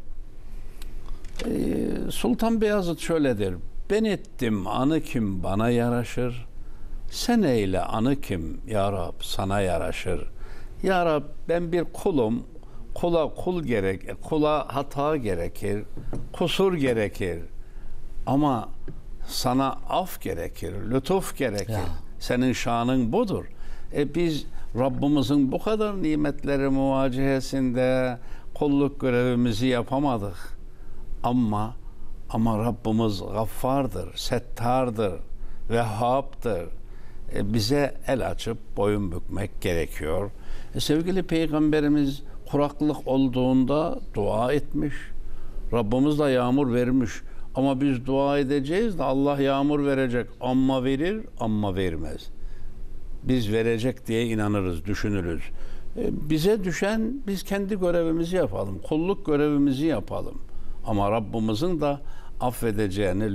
Sultan Beyazıt şöyledir. Ben ettim anı kim bana yaraşır. Sen eyle anı kim ya Rab sana yaraşır. Ya Rab ben bir kulum. Kula kul gerek, kula hata gerekir, kusur gerekir. Ama sana af gerekir, lütuf gerekir. Ya. Senin şanın budur. Biz Rabbimizin bu kadar nimetleri muvacihesinde kulluk görevimizi yapamadık. Ama Rabbimiz gaffardır, settardır, vehhabdır. Bize el açıp boyun bükmek gerekiyor. Sevgili Peygamberimiz kuraklık olduğunda dua etmiş. Rabbimiz de yağmur vermiş. Ama biz dua edeceğiz de Allah yağmur verecek. Amma verir, amma vermez. Biz verecek diye inanırız, düşünürüz. Bize düşen, biz kendi görevimizi yapalım. Kulluk görevimizi yapalım. Ama Rabbimizin de affedeceğini,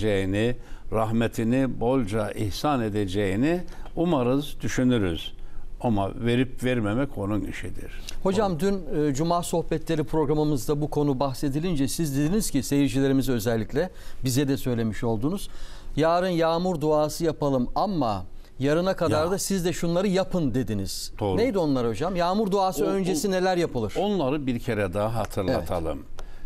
lütfedeceğini, rahmetini bolca ihsan edeceğini umarız, düşünürüz. Ama verip vermemek onun işidir. Hocam dün Cuma sohbetleri programımızda bu konu bahsedilince siz dediniz ki seyircilerimize özellikle bize de söylemiş oldunuz. Yarın yağmur duası yapalım ama yarına kadar da siz de şunları yapın dediniz. Doğru. Neydi onlar hocam? Yağmur duası öncesi neler yapılır? Onları bir kere daha hatırlatalım.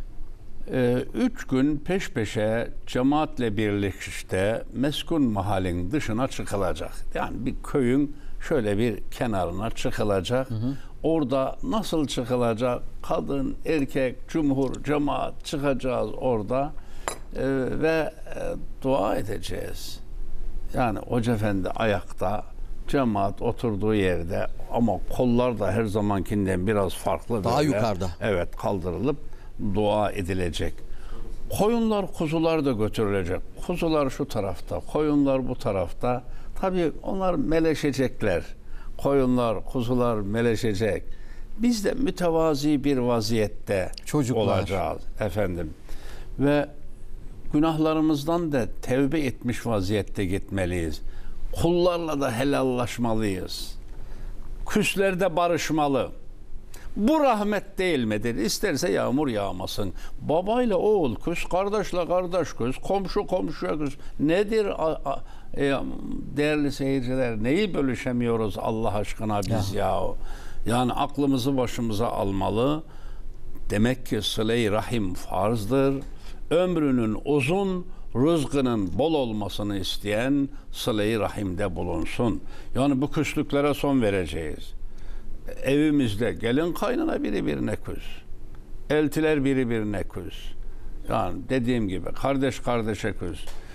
3 gün peş peşe cemaatle birlikte meskun mahalin dışına çıkılacak. Yani bir köyün şöyle bir kenarına çıkılacak. Orada nasıl çıkılacak? Kadın, erkek, cumhur, cemaat çıkacağız orada ve dua edeceğiz. Yani Hoca Efendi ayakta, cemaat oturduğu yerde ama kollar da her zamankinden biraz farklı. Daha böyle, yukarıda. Evet, kaldırılıp dua edilecek. Koyunlar, kuzular da götürülecek. Kuzular şu tarafta, koyunlar bu tarafta. Tabii onlar meleşecekler. Koyunlar, kuzular meleşecek. Biz de mütevazi bir vaziyette olacağız efendim. Ve günahlarımızdan da tevbe etmiş vaziyette gitmeliyiz. Kullarla da helallaşmalıyız. Küslerde barışmalı. Bu rahmet değil midir? İsterse yağmur yağmasın. Babayla oğul küs, kardeşle kardeş küs, komşu komşuya küs. Nedir değerli seyirciler? Neyi bölüşemiyoruz Allah aşkına biz ya? Yani aklımızı başımıza almalı. Demek ki sıle-i rahim farzdır. Ömrünün uzun, rızkının bol olmasını isteyen sıle-i rahimde bulunsun. Yani bu küslüklere son vereceğiz. Evimizde gelin kaynana birbirine küs. Eltiler birbirine küs. Yani dediğim gibi kardeş kardeşe küs.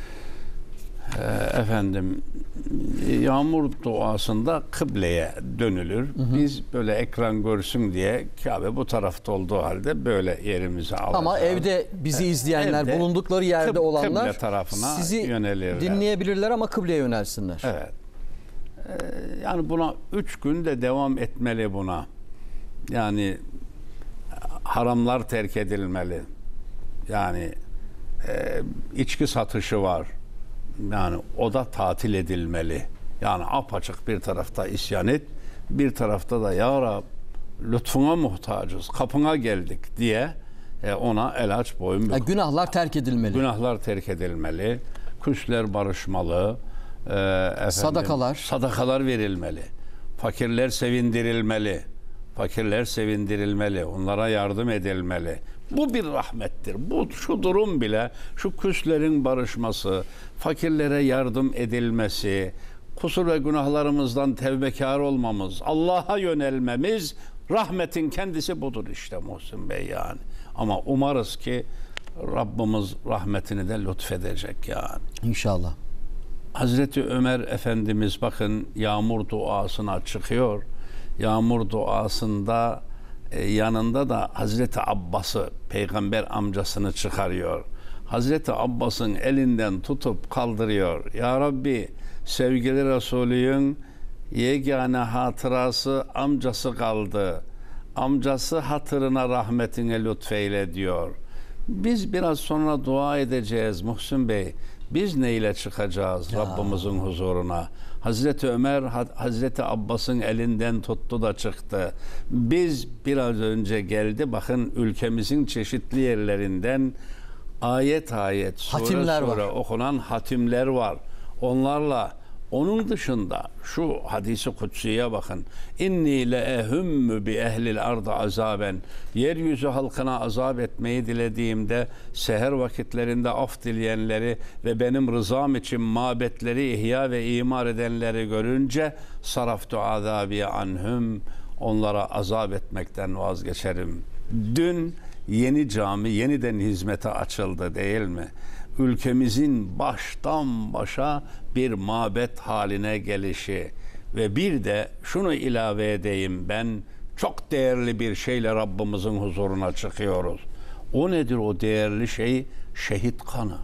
Efendim yağmur duasında kıbleye dönülür. Biz böyle ekran görsün diye Kabe bu tarafta olduğu halde böyle yerimize alacağız. Ama evde bizi izleyenler, evde bulundukları yerde olanlar kıble tarafına sizi yönelirler. dinleyebilirler ama kıbleye yönelsinler. Evet. Yani buna 3 gün de devam etmeli buna. Yani haramlar terk edilmeli. Yani içki satışı var. Yani o da tatil edilmeli. Yani apaçık bir tarafta isyan et, bir tarafta da ya Rab lütfuna muhtacız, kapına geldik diye ona el aç boyun bük. Günahlar terk edilmeli. Günahlar terk edilmeli. Küsler barışmalı. Sadakalar verilmeli. Fakirler sevindirilmeli. Fakirler sevindirilmeli. Onlara yardım edilmeli. Bu bir rahmettir. Şu durum bile, şu küslerin barışması, fakirlere yardım edilmesi, kusur ve günahlarımızdan tevbekar olmamız, Allah'a yönelmemiz, rahmetin kendisi budur işte Muhsin Bey yani. Ama umarız ki Rabbimiz rahmetini de lütfedecek yani. İnşallah. Hazreti Ömer Efendimiz bakın yağmur duasına çıkıyor. Yağmur duasında yanında da Hazreti Abbas'ı, peygamber amcasını çıkarıyor. Hazreti Abbas'ın elinden tutup kaldırıyor. Ya Rabbi, sevgili Resulü'nün yegane hatırası amcası kaldı. Amcası hatırına rahmetine lütfeyle diyor. Biz biraz sonra dua edeceğiz Muhsin Bey. Biz neyle çıkacağız Rabbimizin huzuruna? Hazreti Ömer Hazreti Abbas'ın elinden tuttu da çıktı. Biz biraz önce geldi bakın ülkemizin çeşitli yerlerinden ayet hatimler sure var. Okunan hatimler var. Onlarla onun dışında şu hadisi kutsiye bakın. İnni le ehümmü bi ehlil ardı azaben. Yeryüzü halkına azap etmeyi dilediğimde seher vakitlerinde af dileyenleri ve benim rızam için mabetleri ihya ve imar edenleri görünce saraftu azabiye anhum. Onlara azap etmekten vazgeçerim. Dün yeni cami yeniden hizmete açıldı değil mi? Ülkemizin baştan başa bir mabet haline gelişi ve bir de şunu ilave edeyim ben çok değerli bir şeyle Rabbimizin huzuruna çıkıyoruz. O nedir o değerli şey? Şehit kanı.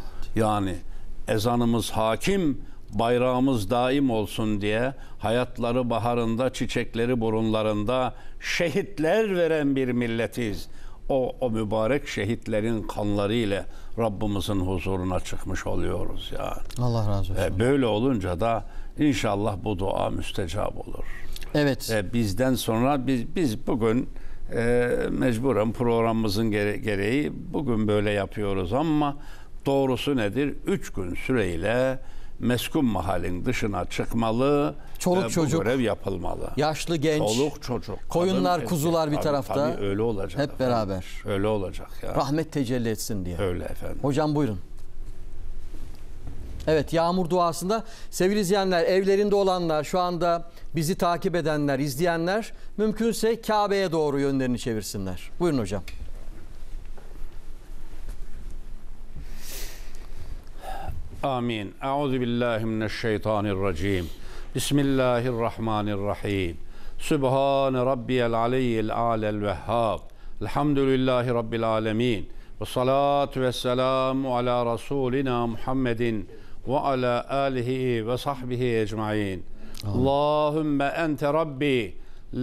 Yani ezanımız hakim, bayrağımız daim olsun diye hayatları baharında, çiçekleri burunlarında şehitler veren bir milletiz. O mübarek şehitlerin kanları ile Rabbimizin huzuruna çıkmış oluyoruz yani. Allah razı olsun. Böyle olunca da inşallah bu dua müstecab olur. Evet. Bizden sonra biz bugün mecburen programımızın gereği bugün böyle yapıyoruz ama doğrusu nedir? 3 gün süreyle meskun mahalin dışına çıkmalı. Çoluk çocuk, bu görev yapılmalı. yaşlı genç, Çoluk çocuk, koyunlar, kadın, kuzular bir tabii, tarafta. tabii öyle olacak. Hep efendim. beraber. Öyle olacak ya. Rahmet tecelli etsin diye. Öyle efendim. Hocam buyurun. Evet, yağmur duasında sevgili izleyenler, evlerinde olanlar, şu anda bizi takip edenler, izleyenler mümkünse Kabe'ye doğru yönlerini çevirsinler. Buyurun hocam. Amin. Euzu billahi mineşşeytanirracim. Bismillahirrahmanirrahim. Sübhane rabbiyel aliyyil a'lel vehhab. Elhamdülillahi rabbil alemin. Ve salatu vesselamu ala rasulina Muhammedin ve ala alihi ve sahbihi ecmaîn. Allahümme ente rabbi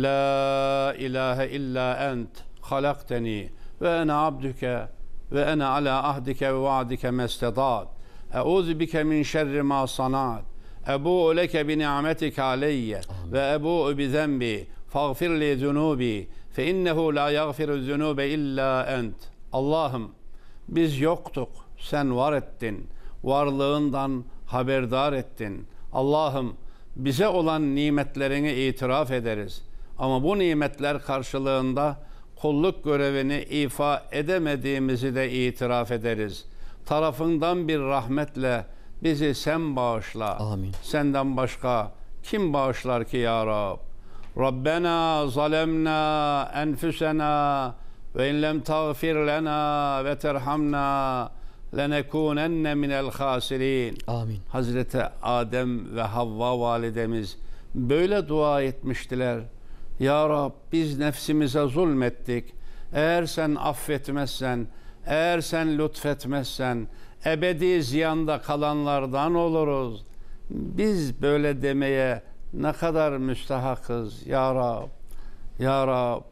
la ilahe illa ent halakteni ve ene abduke ve ene ala ahdike ve vaadike mestedat. Euzu bike min şerri ma sanat. Ebu'u leke bi ni'metike aleyye ve ebu'u bi zenbi faghfir li zunubi fe innehu la yaghfiru zunube illa ent. Allah'ım biz yoktuk, sen var ettin. Varlığından haberdar ettin. Allah'ım bize olan nimetlerini itiraf ederiz. Ama bu nimetler karşılığında kulluk görevini ifa edemediğimizi de itiraf ederiz. Tarafından bir rahmetle bizi sen bağışla. Amin. Senden başka kim bağışlar ki ya Rab? Rabbena zalemna enfusena ve in lem tağfir lena ve terhamna lenekunenne minel hasirin. Amin. Hazreti Adem ve Havva validemiz böyle dua etmiştiler. Ya Rab biz nefsimize zulmettik. Eğer sen affetmezsen, eğer sen lütfetmezsen ebedi ziyanda kalanlardan oluruz. Biz böyle demeye ne kadar müstahakız ya Rab. Ya Rab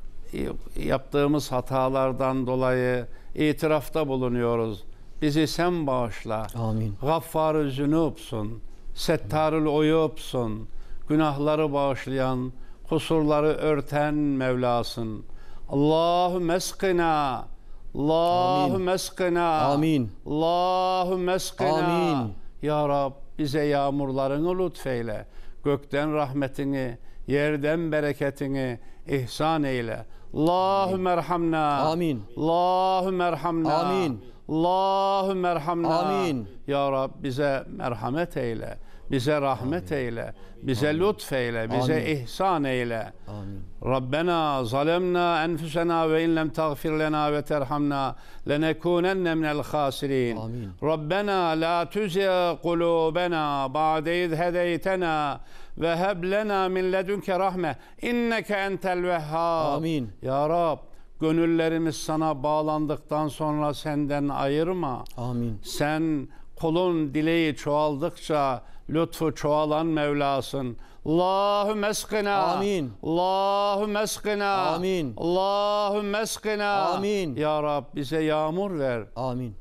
yaptığımız hatalardan dolayı itirafta bulunuyoruz. Bizi sen bağışla. Amin. Gaffar-ı zünubsun. Settarül uyubsun. Günahları bağışlayan, kusurları örten Mevlasın. Allahümme eskina. Allahümme eskina. Amin. Allahümme eskina. Amin. Ya Rab bize yağmurlarını lütfeyle. Gökten rahmetini, yerden bereketini ihsan eyle. Allahümme erhamna. Amin. Allahümme erhamna. Amin. Allahümme erhamna. Amin. Ya Rab bize merhamet eyle. Bize rahmet eyle. Bize lütfeyle. Bize ihsan eyle. Amin. Rabbena zalemna enfusena ve in lem tağfir lena ve terhamna lenekunenne minel hasirin. Amin. Rabbena la tuzigh kulubena ba'de iz hedeytena ve heb lena min ledunke rahme inneke entel vehhab. Amin. Ya Rab gönüllerimiz sana bağlandıktan sonra senden ayırma. Amin. Sen kulun dileği çoğaldıkça lütfu çoğalan Mevlasın. Allahümme eskina. Amin. Allahümme eskina. Amin. Allahümme eskina. Amin. Ya Rab bize yağmur ver. Amin.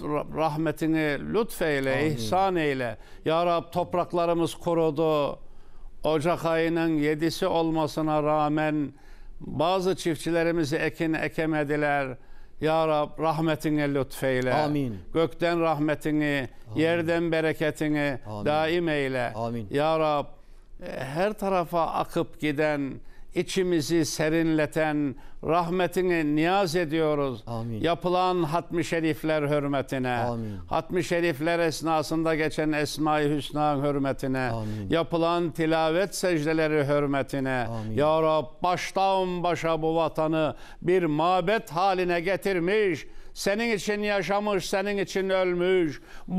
Rahmetini lütfeyle, ihsan eyle. Ya Rab topraklarımız kurudu. Ocak ayının 7'si olmasına rağmen bazı çiftçilerimizi ekin ekemediler. Ya Rab rahmetine lütfeyle. Amin. Gökten rahmetini, yerden bereketini daim eyle. Amin. Ya Rab her tarafa akıp giden, içimizi serinleten rahmetini niyaz ediyoruz. Amin. Yapılan hatmi şerifler hürmetine, Amin. hatmi şerifler esnasında geçen Esma-i Hüsna hürmetine, Amin. yapılan tilavet secdeleri hürmetine, Amin. Ya Rab baştan başa bu vatanı bir mabet haline getirmiş, senin için yaşamış, senin için ölmüş.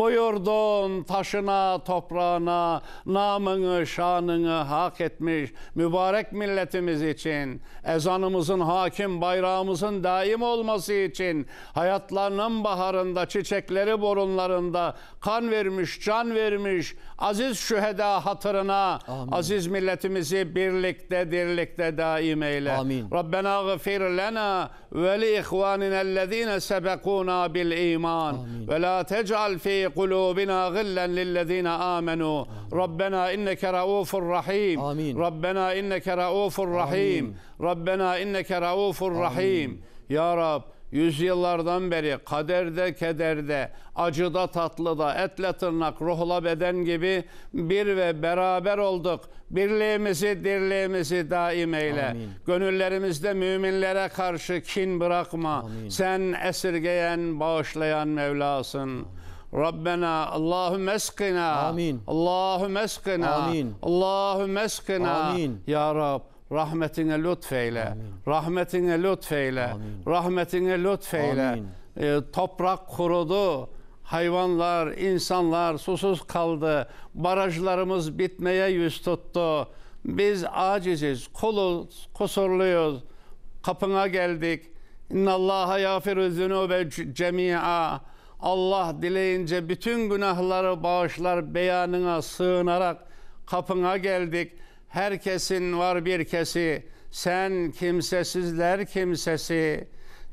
Buyurdun taşına, toprağına, namını, şanını hak etmiş. Mübarek milletimiz için ezanımızın hakim bayrağımızın daim olması için hayatlarının baharında, çiçekleri burunlarında kan vermiş, can vermiş aziz şüheda hatırına aziz milletimizi birlikte dirlikte daim eyle. Amin. Rabbena gfir lena ve li ihvaninellezine sebekuna bil iman ve la tec'al fi kulubina gillen lillezine amenu. Rabbena inneke raufur rahim. Amin. Rabbena inneke raufur rahim. Rabbena inneke raufur rahim. Ya Rab, yüzyıllardan beri kaderde, kederde, acıda, tatlıda, etle tırnak, ruhla beden gibi bir ve beraber olduk. Birliğimizi, dirliğimizi daim eyle. Amin. Gönüllerimizde müminlere karşı kin bırakma. Amin. Sen esirgeyen, bağışlayan Mevlasın. Rabbena Allahümme eskina. Amin. Allahümme eskina. Amin. Allahümme eskina. Amin. Ya Rab, rahmetine lütfeyle. Amin. Rahmetine lütfeyle. Amin. Rahmetine lütfeyle. Amin. Toprak kurudu. Hayvanlar, insanlar susuz kaldı. Barajlarımız bitmeye yüz tuttu. Biz aciziz, kuluz, kusurluyuz. Kapına geldik. İnnallaha yafiru zunube cemi'a. Allah dileyince bütün günahları bağışlar beyanına sığınarak kapına geldik. Herkesin var bir kesi. Sen kimsesizler kimsesi.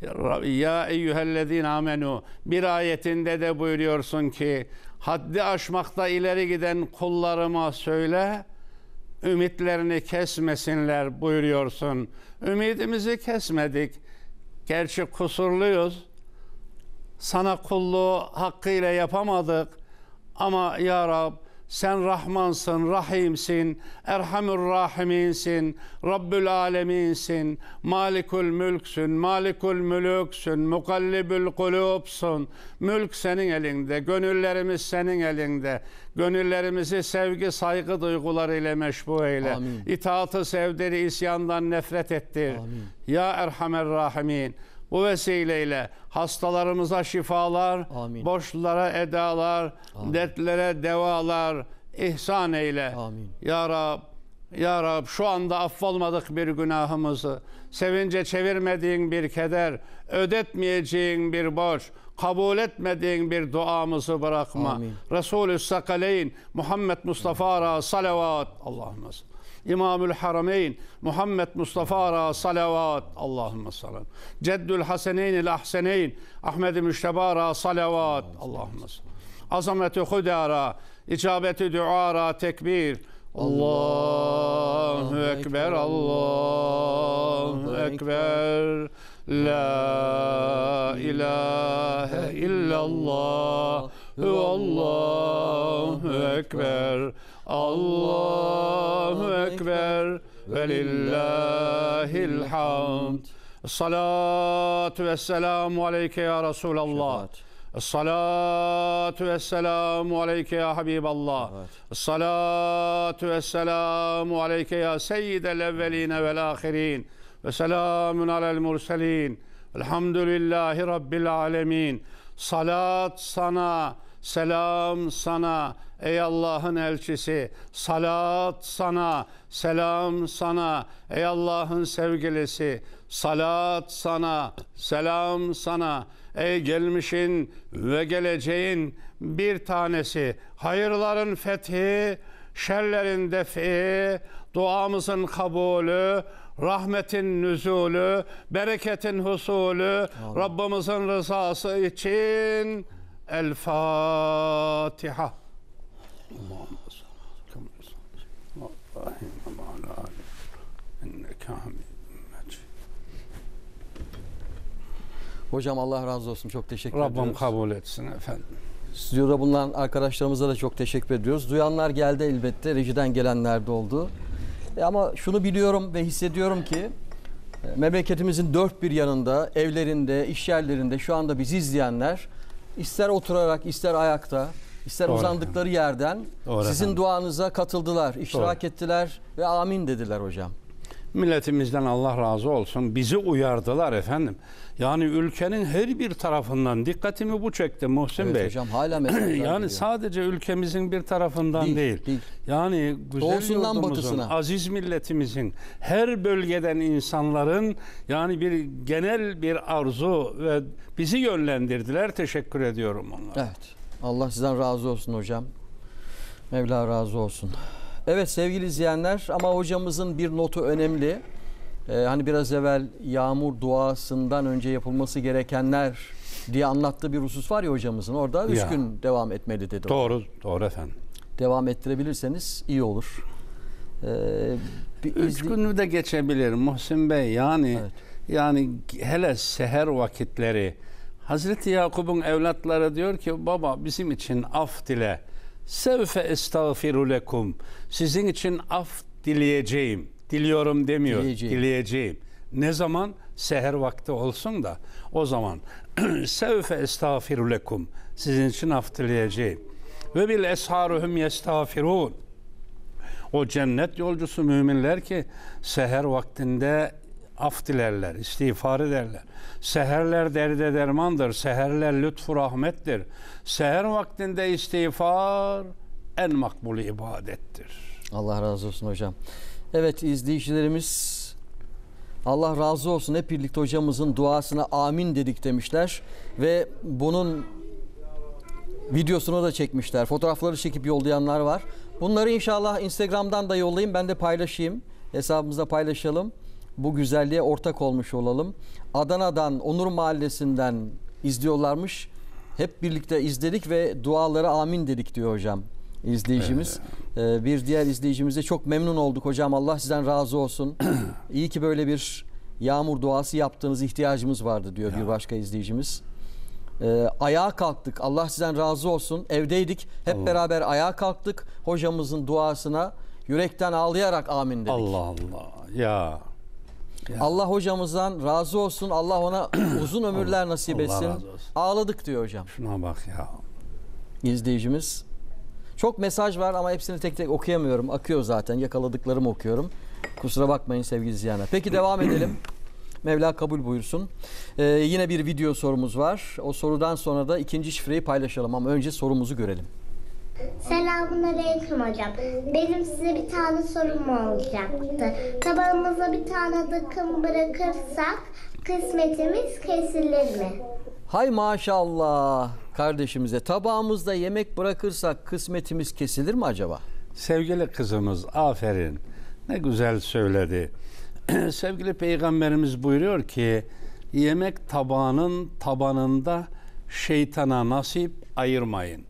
Ya eyyühellezine amenu. Bir ayetinde de buyuruyorsun ki haddi aşmakta ileri giden kullarıma söyle, ümitlerini kesmesinler buyuruyorsun. Ümidimizi kesmedik. Gerçi kusurluyuz. Sana kulluğu hakkıyla yapamadık. Ama ya Rab, sen Rahmansın, Rahimsin, Erhamür Rahiminsin, Rabbül Aleminsin, Malikul Mülksün, Malikul Mülüksün, Mukallibül Kulubsun. Mülk senin elinde, gönüllerimiz senin elinde. Gönüllerimizi sevgi, saygı duygularıyla meşbu eyle. Amin. İtaatı sevdir, isyandan nefret ettir. Amin. Ya Erhamer Rahimin. Bu vesileyle hastalarımıza şifalar, Amin. borçlulara edalar, dertlere devalar ihsan eyle. Amin. Ya Rab, Ya Rab, şu anda affolmadık bir günahımızı, sevince çevirmediğin bir keder, ödetmeyeceğin bir borç, kabul etmediğin bir duamızı bırakma. Amin. Resulü Sakaleyn Muhammed Mustafa'ra salavat. Allahümme salli. İmamül Harameyn Muhammed Mustafa'ra salavat. Allahümme salli. Ceddül Haseneynil Ahseneyn Ahmed-i Müşteba'ra salavat. Allahümme salli. Azametü Hudara, icabeti duara tekbir. Allahu Ekber, Allahu Ekber. La ilahe illallah. Allahu Ekber. Allahu Ekber. Ve lillahil hamd. Salatu ve selamu aleyke ya Resulallah. Esselatu vesselamu aleyke ya Habiballah. Esselatu vesselamu aleyke ya seyyidel evveline vel ahirin. Ve selamun alel murselin. Elhamdülillahi Rabbil alemin. Salat sana, selam sana ey Allah'ın elçisi. Salat sana, selam sana ey Allah'ın sevgilisi. Salat sana, selam sana ey gelmişin ve geleceğin bir tanesi. Hayırların fethi, şerlerin defi, duamızın kabulü, rahmetin nüzulü, bereketin husulü, Rabbimizin rızası için El Fatiha. Hocam Allah razı olsun. Çok teşekkür ediyoruz. Rabbim kabul etsin efendim. Stüdyoda bulunan arkadaşlarımıza da çok teşekkür ediyoruz. Duyanlar geldi elbette. Rejiden gelenler de oldu. Ama şunu biliyorum ve hissediyorum ki memleketimizin dört bir yanında, evlerinde, iş yerlerinde şu anda bizi izleyenler ister oturarak, ister ayakta, ister Doğru uzandıkları yerden Doğru sizin efendim. duanıza katıldılar, iştirak ettiler ve amin dediler hocam. Milletimizden Allah razı olsun. Bizi uyardılar efendim. Yani ülkenin her bir tarafından dikkatimi bu çekti Muhsin Evet Bey. hocam, hala mesajlar Yani geliyor. sadece ülkemizin bir tarafından değil. Yani güzel Doğusundan yurdumuzun, batısına. aziz milletimizin, her bölgeden insanların yani bir genel bir arzu ve bizi yönlendirdiler. Teşekkür ediyorum onlara. Evet. Allah sizden razı olsun hocam. Mevla razı olsun. Evet sevgili izleyenler, ama hocamızın bir notu önemli. Hani biraz evvel yağmur duasından önce yapılması gerekenler diye anlattığı bir husus var ya hocamızın. Orada 3 gün devam etmeli dedi. Doğru, doğru efendim. Devam ettirebilirseniz iyi olur. 3 günü de geçebilir Muhsin Bey. Yani Evet. yani hele seher vakitleri Hazreti Yakup'un evlatları diyor ki baba bizim için af dile. Sevfe estağfiru lekum. Sizin için af dileyeceğim. Diliyorum demiyor. Dileyeceğim. Ne zaman? Seher vakti olsun da o zaman sevfe estağfiru lekum. Sizin için af dileyeceğim. Ve bil esharuhum yestağfirun. O cennet yolcusu müminler ki seher vaktinde af dilerler, istiğfar ederler. Seherler derde dermandır, seherler lütfu rahmettir. Seher vaktinde istiğfar en makbul ibadettir. Allah razı olsun hocam. Evet izleyicilerimiz, Allah razı olsun, hep birlikte hocamızın duasına amin dedik demişler ve bunun videosunu da çekmişler. Fotoğrafları çekip yollayanlar var. Bunları inşallah Instagram'dan da yollayayım, ben de paylaşayım. Hesabımızda paylaşalım. Bu güzelliğe ortak olmuş olalım. Adana'dan, Onur Mahallesi'nden izliyorlarmış. Hep birlikte izledik ve dualara amin dedik diyor hocam izleyicimiz. Bir diğer izleyicimize çok memnun olduk hocam. Allah sizden razı olsun. İyi ki böyle bir yağmur duası yaptığınız, ihtiyacımız vardı diyor bir başka izleyicimiz. Ayağa kalktık. Allah sizden razı olsun. Evdeydik. Hep beraber ayağa kalktık. Hocamızın duasına yürekten ağlayarak amin dedik. Allah Allah. Ya. Allah hocamızdan razı olsun. Allah ona uzun ömürler nasip Allah etsin. razı olsun. Ağladık diyor hocam. Şuna bak ya. İzleyicimiz. Çok mesaj var ama hepsini tek tek okuyamıyorum. Akıyor zaten. Yakaladıklarımı okuyorum. Kusura bakmayın sevgili izleyenler. Peki devam edelim. Mevla kabul buyursun. Yine bir video sorumuz var. O sorudan sonra da ikinci şifreyi paylaşalım ama önce sorumuzu görelim. Selamünaleyküm hocam. Benim size bir tane sorum olacaktı. Tabağımıza bir tane dıkım bırakırsak kısmetimiz kesilir mi? Hay maşallah kardeşimize. Tabağımızda yemek bırakırsak kısmetimiz kesilir mi acaba? Sevgili kızımız aferin. Ne güzel söyledi. Sevgili Peygamberimiz buyuruyor ki yemek tabağının tabanında şeytana nasip ayırmayın.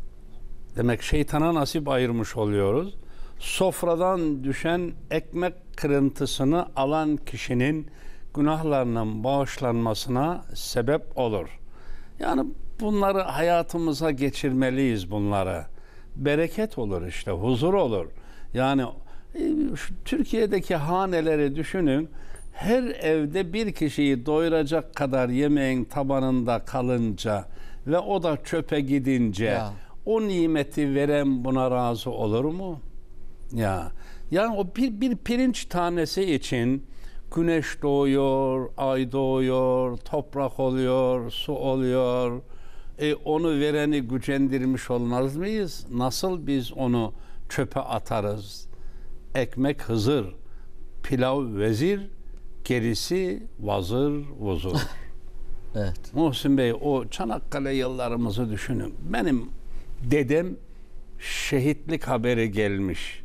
Demek şeytana nasip ayırmış oluyoruz. Sofradan düşen ekmek kırıntısını alan kişinin günahlarının bağışlanmasına sebep olur. Yani bunları hayatımıza geçirmeliyiz bunları. Bereket olur işte, huzur olur. Yani şu Türkiye'deki haneleri düşünün. Her evde bir kişiyi doyuracak kadar yemeğin tabanında kalınca ve o da çöpe gidince o nimeti veren buna razı olur mu? Yani o bir pirinç tanesi için güneş doğuyor, ay doğuyor, toprak oluyor, su oluyor. Onu vereni gücendirmiş olmaz mıyız? Nasıl biz onu çöpe atarız? Ekmek Hızır, pilav vezir, gerisi vazır vuzur. Evet. Muhsin Bey, o Çanakkale yıllarımızı düşünün. Benim dedem şehitlik haberi gelmiş.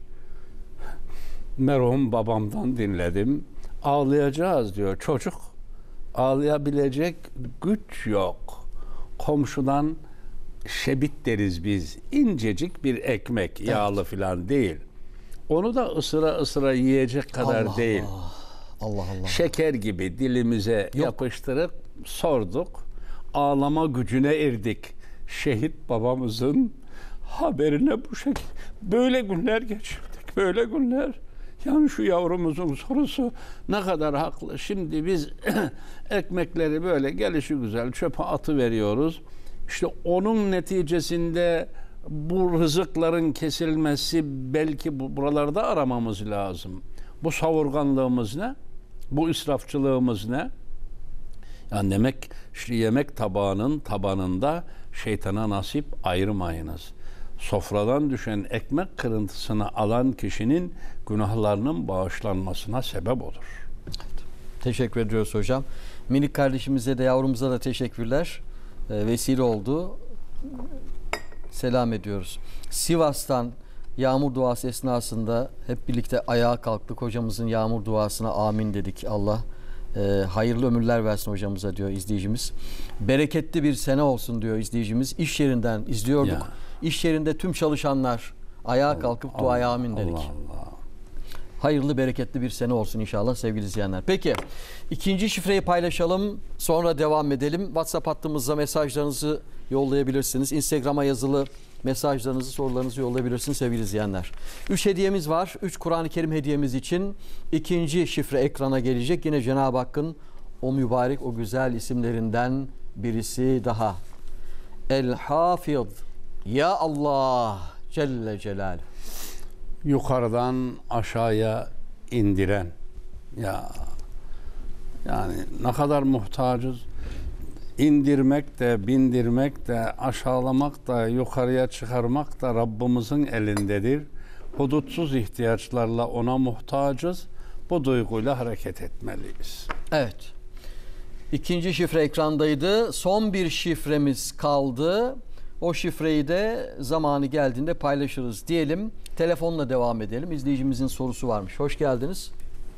Merhum babamdan dinledim. Ağlayacağız diyor. Çocuk ağlayabilecek güç yok. Komşudan şebit deriz biz. İncecik bir ekmek, yağlı falan değil. Onu da ısıra ısıra yiyecek kadar değil. Allah. Şeker gibi dilimize yapıştırıp sorduk. Ağlama gücüne erdik. Şehit babamızın haberine bu şekilde. Böyle günler geçirdik. Böyle günler. Yani şu yavrumuzun sorusu ne kadar haklı. Şimdi biz ekmekleri böyle gelişi güzel çöpe atıveriyoruz. İşte onun neticesinde bu rızıkların kesilmesi belki buralarda aramamız lazım. Bu savurganlığımız ne? Bu israfçılığımız ne? Yani demek işte yemek tabağının tabanında şeytana nasip ayırmayınız. Sofradan düşen ekmek kırıntısını alan kişinin günahlarının bağışlanmasına sebep olur. Teşekkür ediyoruz hocam. Minik kardeşimize de yavrumuza da teşekkürler. Vesile oldu. Selam ediyoruz. Sivas'tan yağmur duası esnasında hep birlikte ayağa kalktık. Hocamızın yağmur duasına amin dedik. Allah hayırlı ömürler versin hocamıza diyor izleyicimiz. Bereketli bir sene olsun diyor izleyicimiz. İş yerinden izliyorduk. Ya. İş yerinde tüm çalışanlar ayağa kalkıp duaya amin dedik. Allah. Hayırlı, bereketli bir sene olsun inşallah sevgili izleyenler. Peki, ikinci şifreyi paylaşalım. Sonra devam edelim. WhatsApp hattımıza mesajlarınızı yollayabilirsiniz. Instagram'a yazılı mesajlarınızı, sorularınızı yollayabilirsiniz sevgili izleyenler. 3 hediyemiz var. 3 Kur'an-ı Kerim hediyemiz için ikinci şifre ekrana gelecek. Yine Cenab-ı Hakk'ın o mübarek, o güzel isimlerinden birisi daha. El-Hafid. Ya Allah Celle Celaluhu. Yukarıdan aşağıya indiren, yani ne kadar muhtacız. İndirmek de, bindirmek de, aşağılamak da, yukarıya çıkarmak da Rabbimizin elindedir. Hudutsuz ihtiyaçlarla ona muhtacız. Bu duyguyla hareket etmeliyiz. Evet. İkinci şifre ekrandaydı. Son bir şifremiz kaldı. O şifreyi de zamanı geldiğinde paylaşırız diyelim. Telefonla devam edelim. İzleyicimizin sorusu varmış. Hoş geldiniz.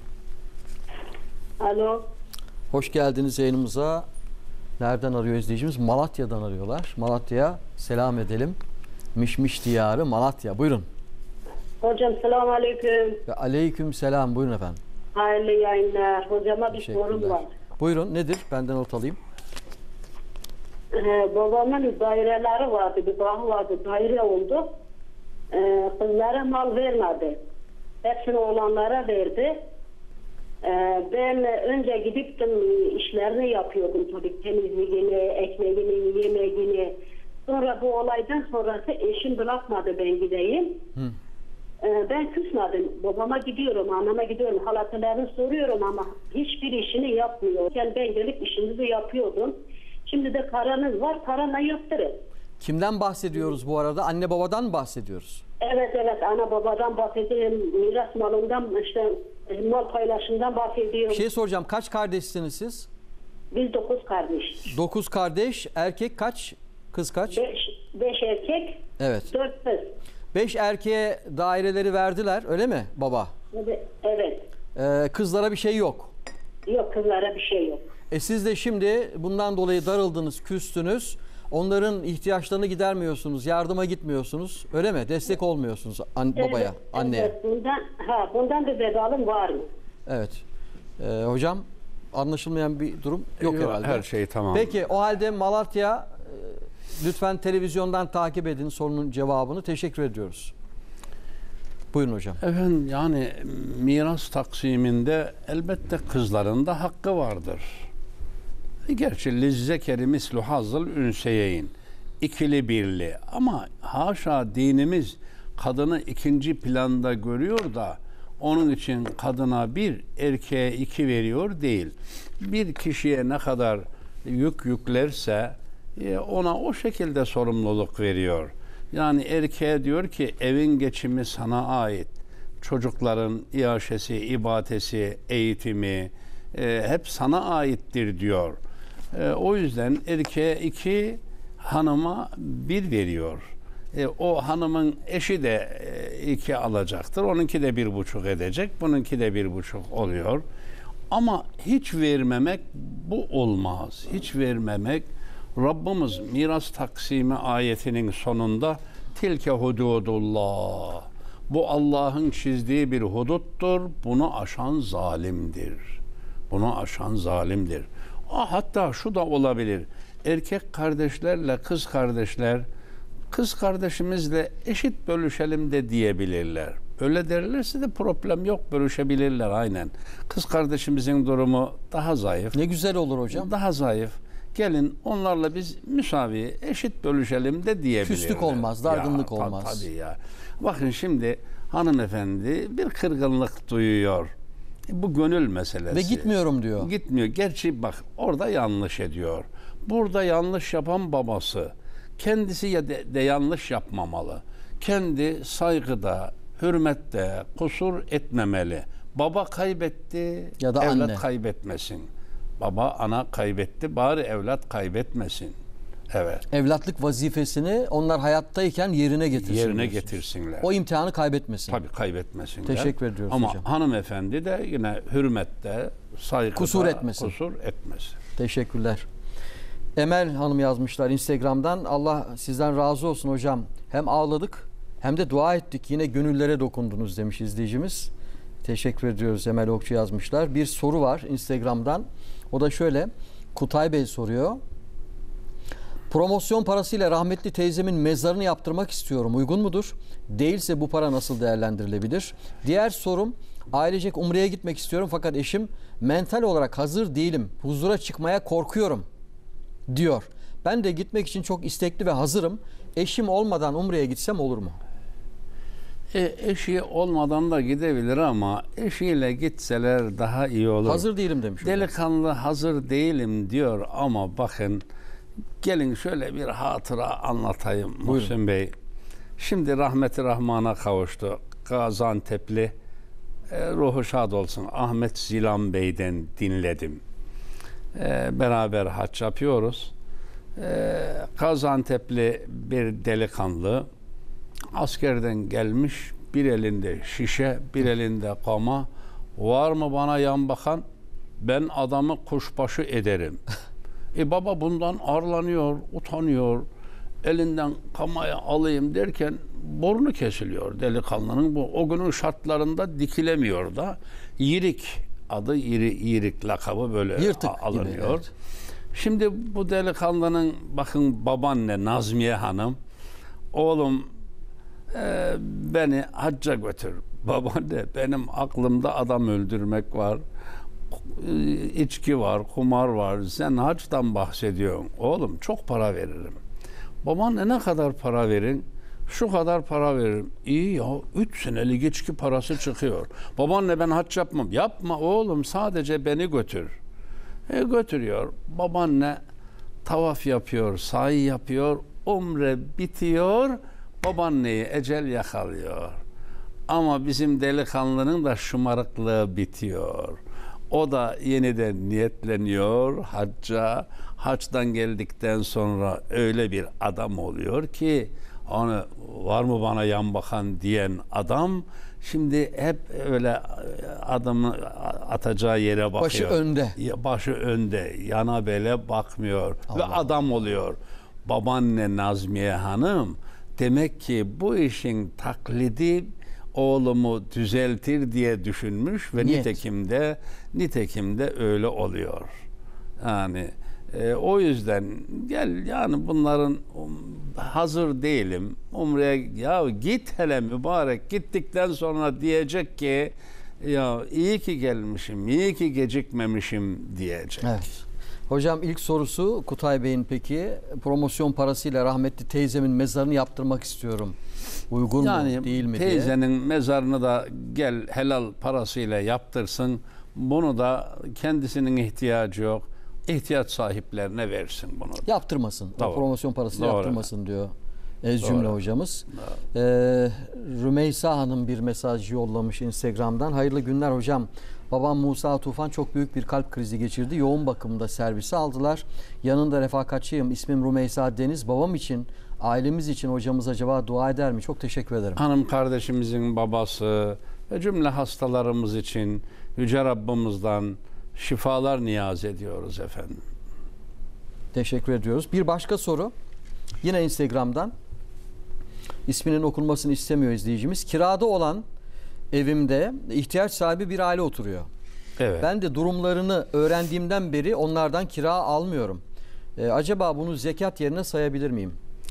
Alo. Hoş geldiniz yayınımıza. Nereden arıyor izleyicimiz? Malatya'dan arıyorlar. Malatya'ya selam edelim. Mişmiş diyarı Malatya. Buyurun. Hocam selamun aleyküm. Ve aleyküm selam. Buyurun efendim. Hayırlı yayınlar. Hocama bir sorum var. Buyurun, nedir? Benden not alayım. Babamın daireleri vardı. Bir bağı vardı. Daire oldu. Kızlara mal vermedi. Hepsini oğlanlara verdi. Ben önce gidip de işlerini yapıyordum tabii. Temizliğini, ekmeğini, yemeğini. Sonra bu olaydan sonrası eşim bırakmadı ben gideyim. Ben küsmedim. Babama gidiyorum, anneme gidiyorum. Halatlarını soruyorum ama hiçbir işini yapmıyor. Yani ben gelip işimizi yapıyordum. Şimdi de paranız var, parana yaptırın. Kimden bahsediyoruz bu arada? Anne babadan mı bahsediyoruz? Evet, ana babadan bahsediyorum. Miras malından, işte mal paylaşımından bahsediyorum. Bir şey soracağım. Kaç kardeşsiniz siz? Biz 9 kardeş. 9 kardeş. Erkek kaç? Kız kaç? 5 erkek, Evet. 4 kız. 5 erkeğe daireleri verdiler, öyle mi baba? Evet. Kızlara bir şey yok. Yok, kızlara bir şey yok. Siz de şimdi bundan dolayı darıldınız, küstünüz. Onların ihtiyaçlarını gidermiyorsunuz, yardıma gitmiyorsunuz. Öyle mi? Destek olmuyorsunuz babaya, anneye. Evet, bundan bir vedalım var mı? Evet. Hocam, anlaşılmayan bir durum yok herhalde. Her şey tamam. Peki, o halde Malatya, lütfen televizyondan takip edin sorunun cevabını. Teşekkür ediyoruz. Buyurun hocam. Efendim, yani miras taksiminde elbette kızların da hakkı vardır. Gerçi lizzekeri mislu hazzıl ünseyeyn, ikili birli, ama haşa dinimiz kadını ikinci planda görüyor da onun için kadına 1, erkeğe 2 veriyor değil. Bir kişiye ne kadar yüklerse ona o şekilde sorumluluk veriyor. Yani erkeğe diyor ki evin geçimi sana ait. Çocukların iaşesi, ibadesi, eğitimi hep sana aittir diyor. O yüzden erkeğe 2, hanıma 1 veriyor. O hanımın eşi de 2 alacaktır. Onunki de 1,5 edecek. Bununki de 1,5 oluyor. Ama hiç vermemek bu olmaz. Hiç vermemek. Rabbimiz miras taksimi ayetinin sonunda tilke hududullah. Bu Allah'ın çizdiği bir huduttur. Bunu aşan zalimdir. Bunu aşan zalimdir. Hatta şu da olabilir. Erkek kardeşlerle kız kardeşler, kız kardeşimizle eşit bölüşelim de diyebilirler. Öyle derlerse de problem yok, bölüşebilirler aynen. Kız kardeşimizin durumu daha zayıf. Ne güzel olur hocam. Daha zayıf. Gelin onlarla biz müsavi, eşit bölüşelim de diyebilirler. Küslük olmaz, dargınlık olmaz. Tabii ya. Bakın şimdi hanımefendi bir kırgınlık duyuyor. Bu gönül meselesi. Ve gitmiyorum diyor. Gitmiyor. Gerçi bak orada yanlış ediyor. Burada yanlış yapan babası. Kendisi de yanlış yapmamalı. Kendi saygıda, hürmette kusur etmemeli. Baba kaybetti, ya da evlat anne kaybetmesin. Baba, ana kaybetti, bari evlat kaybetmesin. Evet. Evlatlık vazifesini onlar hayattayken yerine getirsinler. Yerine getirsinler. O imtihanı kaybetmesin. Tabii kaybetmesinler. Teşekkür ediyoruz Ama hocam. hanımefendi de yine hürmette, saygıda Kusur etmesin. Kusur etmesin. Teşekkürler. Emel Hanım yazmışlar Instagram'dan. Allah sizden razı olsun hocam. Hem ağladık hem de dua ettik. Yine gönüllere dokundunuz demiş izleyicimiz. Teşekkür ediyoruz. Emel Okçu yazmışlar. Bir soru var Instagram'dan. O da şöyle. Kutay Bey soruyor. Promosyon parasıyla rahmetli teyzemin mezarını yaptırmak istiyorum. Uygun mudur? Değilse bu para nasıl değerlendirilebilir? Diğer sorum, ailecek Umre'ye gitmek istiyorum fakat eşim mental olarak hazır değilim. Huzura çıkmaya korkuyorum diyor. Ben de gitmek için çok istekli ve hazırım. Eşim olmadan Umre'ye gitsem olur mu? Eşi olmadan da gidebilir ama eşiyle gitseler daha iyi olur. Hazır değilim demiş hocam. Delikanlı hazır değilim diyor ama bakın gelin şöyle bir hatıra anlatayım Muhsin Bey. Şimdi rahmeti rahmana kavuştu. Gaziantep'li ruhu şad olsun Ahmet Zilan Bey'den dinledim. Beraber hac yapıyoruz. Gaziantep'li bir delikanlı askerden gelmiş, bir elinde şişe, bir elinde kama. Var mı bana yan bakan? Ben adamı kuşbaşı ederim. Baba bundan arlanıyor, utanıyor. Elinden kamayı alayım derken burnu kesiliyor delikanlının. O günün şartlarında dikilemiyor da. Yirik, adı Yirik lakabı böyle yırtık alınıyor. Gibi, evet. Şimdi bu delikanlının bakın babaanne Nazmiye Hanım, oğlum beni hacca götür. Babaanne benim aklımda adam öldürmek var. İçki var, kumar var. Sen haçtan bahsediyorsun. Oğlum çok para veririm. Babaanne ne kadar para verin? Şu kadar para veririm. İyi ya 3 senelik içki parası çıkıyor. Babaanne ben haç yapmam. Yapma oğlum sadece beni götür. Götürüyor. Babaanne tavaf yapıyor, sahi yapıyor. Umre bitiyor. Babaanneyi ecel yakalıyor. Ama bizim delikanlının da şımarıklığı bitiyor. O da yeniden niyetleniyor hacca. Haçtan geldikten sonra öyle bir adam oluyor ki onu var mı bana yan bakan diyen adam şimdi hep öyle adamı atacağı yere bakıyor. Başı önde. Başı önde. Yana bele bakmıyor. Allah. Ve adam oluyor. Babaanne Nazmiye Hanım demek ki bu işin taklidi oğlumu düzeltir diye düşünmüş ve nitekim de öyle oluyor. Yani o yüzden gel yani bunların hazır değilim. Umre'ye ya git hele mübarek gittikten sonra diyecek ki ya iyi ki gelmişim, iyi ki gecikmemişim diyecek. Evet. Hocam ilk sorusu Kutay Bey'in peki promosyon parasıyla rahmetli teyzemin mezarını yaptırmak istiyorum. Uygun mu değil mi diye. Teyzenin mezarını da gel helal parasıyla yaptırsın. Bunu da kendisinin ihtiyacı yok. İhtiyaç sahiplerine versin bunu. Yaptırmasın. Doğru. O promosyon parasıyla Doğru. yaptırmasın diyor cümle hocamız. Rümeysa Hanım bir mesaj yollamış Instagram'dan. Hayırlı günler hocam. Babam Musa Tufan çok büyük bir kalp krizi geçirdi. Yoğun bakımda servise aldılar. Yanında refakatçiyim. İsmim Rümeysa Deniz. Babam için, ailemiz için hocamız acaba dua eder mi? Çok teşekkür ederim. Hanım kardeşimizin babası ve cümle hastalarımız için Yüce Rabbimizden şifalar niyaz ediyoruz efendim. Teşekkür ediyoruz. Bir başka soru. Yine Instagram'dan. İsminin okunmasını istemiyor izleyicimiz. Kirada olan evimde ihtiyaç sahibi bir aile oturuyor. Evet. Ben de durumlarını öğrendiğimden beri onlardan kira almıyorum. Acaba bunu zekat yerine sayabilir miyim?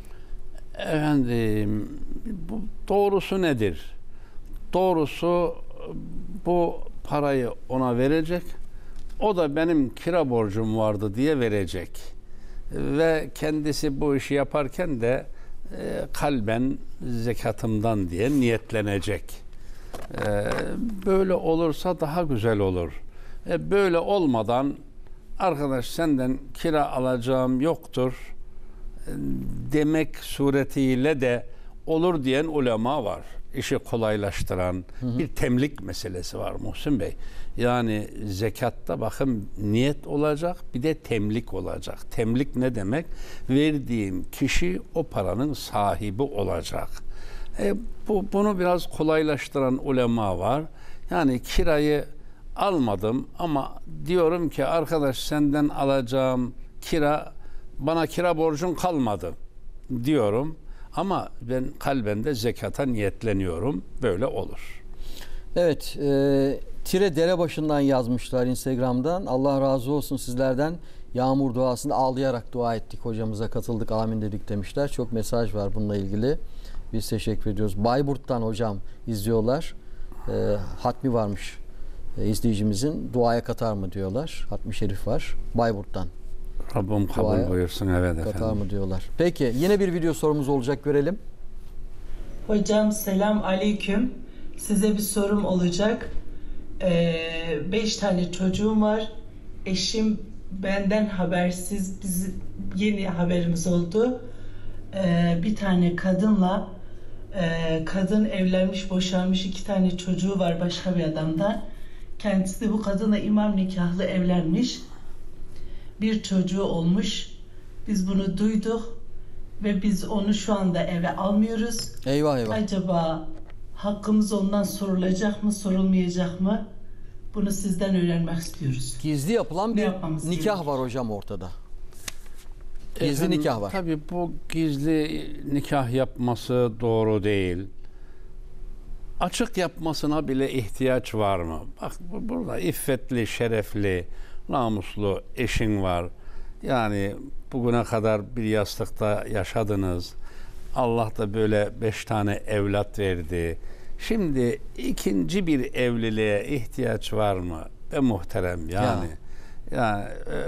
Efendim, bu doğrusu nedir? Doğrusu bu parayı ona verecek. O da benim kira borcum vardı diye verecek. Ve kendisi bu işi yaparken de kalben zekatımdan diye niyetlenecek. Böyle olursa daha güzel olur. Böyle olmadan arkadaş senden kira alacağım yoktur demek suretiyle de olur diyen ulema var. İşi kolaylaştıran bir temlik meselesi var Muhsin Bey. Yani zekatta bakın niyet olacak, bir de temlik olacak. Temlik ne demek? Verdiğim kişi o paranın sahibi olacak. Bunu biraz kolaylaştıran ulema var. Yani kirayı almadım ama diyorum ki arkadaş senden alacağım kira, bana kira borcun kalmadı diyorum. Ama ben kalben de zekata niyetleniyorum. Böyle olur. Evet. Tire Derebaşı'ndan yazmışlar Instagram'dan. Allah razı olsun sizlerden. Yağmur duasında ağlayarak dua ettik. Hocamıza katıldık. Amin dedik demişler. Çok mesaj var bununla ilgili. Biz teşekkür ediyoruz. Bayburt'tan hocam izliyorlar. Hatmi varmış izleyicimizin. Duaya katar mı diyorlar. Hatmi Şerif var. Bayburt'tan. Rabbim kabul buyursun. Evet efendim. Katar mı diyorlar. Peki yine bir video sorumuz olacak, görelim. Hocam selam aleyküm. Size bir sorum olacak. 5 tane çocuğum var. Eşim benden habersiz, biz yeni haberimiz oldu. Bir tane kadınla, kadın evlenmiş, boşanmış, 2 tane çocuğu var başka bir adamdan. Kendisi de bu kadınla imam nikahlı evlenmiş. Bir çocuğu olmuş. Biz bunu duyduk ve biz onu şu anda eve almıyoruz. Eyvah eyvah. Acaba hakkımız ondan sorulacak mı, sorulmayacak mı? Bunu sizden öğrenmek istiyoruz. Gizli yapılan bir nikah var hocam ortada. Gizli nikah var. Tabii bu gizli nikah yapması doğru değil. Açık yapmasına bile ihtiyaç var mı? Bak burada iffetli, şerefli, namuslu eşin var. Yani bugüne kadar bir yastıkta yaşadınız. Allah da böyle 5 tane evlat verdi. Şimdi ikinci bir evliliğe ihtiyaç var mı? Be muhterem yani. Yani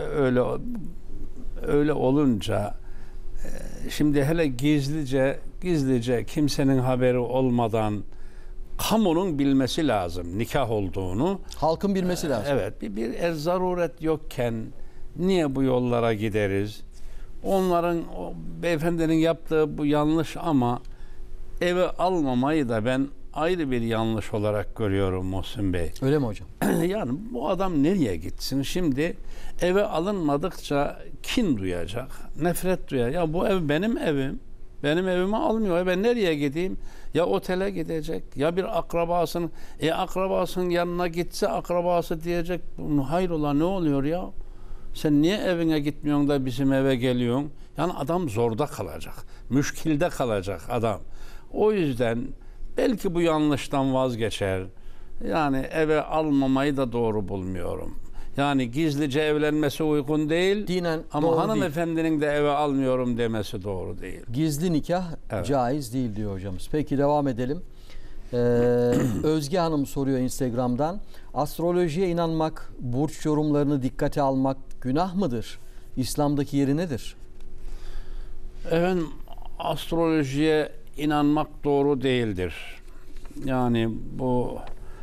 öyle olunca şimdi hele gizlice kimsenin haberi olmadan kamunun bilmesi lazım nikah olduğunu. Halkın bilmesi lazım. Evet. Bir zaruret yokken niye bu yollara gideriz? Onların, o beyefendinin yaptığı bu yanlış ama eve almamayı da ben ayrı bir yanlış olarak görüyorum Muhsin Bey. Öyle mi hocam? Yani bu adam nereye gitsin? Şimdi eve alınmadıkça kin duyacak, nefret duyacak. Ya bu ev benim evim. Benim evimi almıyor. Ben nereye gideyim? Ya otele gidecek, ya bir akrabasının yanına gitse akrabası diyecek, hayrola ne oluyor ya? Sen niye evine gitmiyorsun da bizim eve geliyorsun? Yani adam zorda kalacak, müşkilde kalacak adam. O yüzden belki bu yanlıştan vazgeçer. Yani eve almamayı da doğru bulmuyorum. Yani gizlice evlenmesi uygun değil. Dinen ama hanımefendinin de eve almıyorum demesi doğru değil. Gizli nikah caiz değil diyor hocamız. Peki devam edelim. Özge Hanım soruyor Instagram'dan. Astrolojiye inanmak, burç yorumlarını dikkate almak günah mıdır? İslam'daki yeri nedir? Efendim, astrolojiye inanmak doğru değildir. Yani bu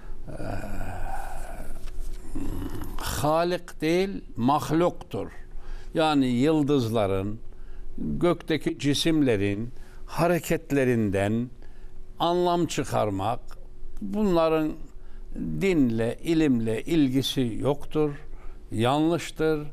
Halik değil, mahluktur. Yani yıldızların, gökteki cisimlerin hareketlerinden anlam çıkarmak, bunların dinle, ilimle ilgisi yoktur, yanlıştır,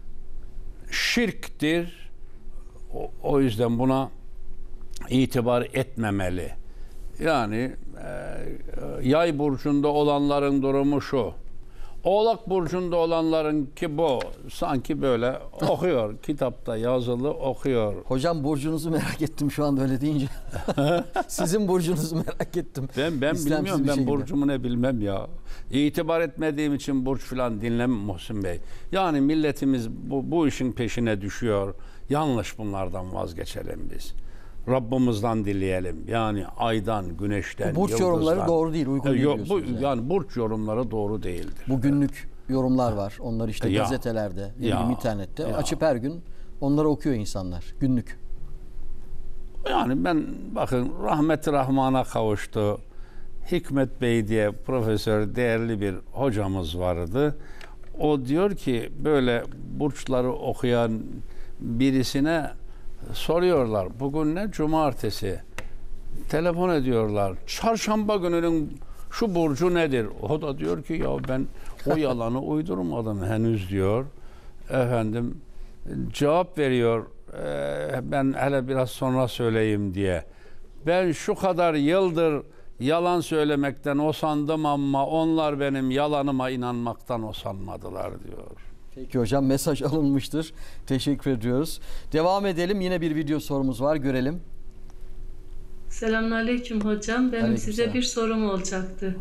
şirktir. O yüzden buna itibar etmemeli. Yani Yay burcunda olanların durumu şu. Oğlak burcunda olanların ki bu. Sanki böyle okuyor. Kitapta yazılı okuyor. Hocam burcunuzu merak ettim şu anda öyle deyince. Sizin burcunuzu merak ettim. Ben bilmiyorum. Ben burcumu ne bilmem ya. İtibar etmediğim için burç falan dinlemem Muhsin Bey. Yani milletimiz bu işin peşine düşüyor. Yanlış, bunlardan vazgeçelim biz. Rabbimizden dileyelim. Yani aydan, güneşten, burç yorumları doğru değil, uygun değil diyorsunuz. Yani burç yorumları doğru değildir. Bu günlük yorumlar var. Onlar işte gazetelerde, internette açıp her gün onları okuyor insanlar. Günlük. Yani ben bakın rahmeti rahmana kavuştu. Hikmet Bey diye profesör, değerli bir hocamız vardı. O diyor ki böyle burçları okuyan birisine soruyorlar. Bugün ne? Cumartesi. Telefon ediyorlar. Çarşamba gününün şu burcu nedir? O da diyor ki ya ben o yalanı uydurmadım henüz diyor. Efendim cevap veriyor. Ben hele biraz sonra söyleyeyim diye. Ben şu kadar yıldır yalan söylemekten usandım ama onlar benim yalanıma inanmaktan usanmadılar diyor. Peki hocam, mesaj alınmıştır. Teşekkür ediyoruz. Devam edelim. Yine bir video sorumuz var. Görelim. Selamünaleyküm hocam. Benim Aleyküm size selam. bir sorum olacaktı.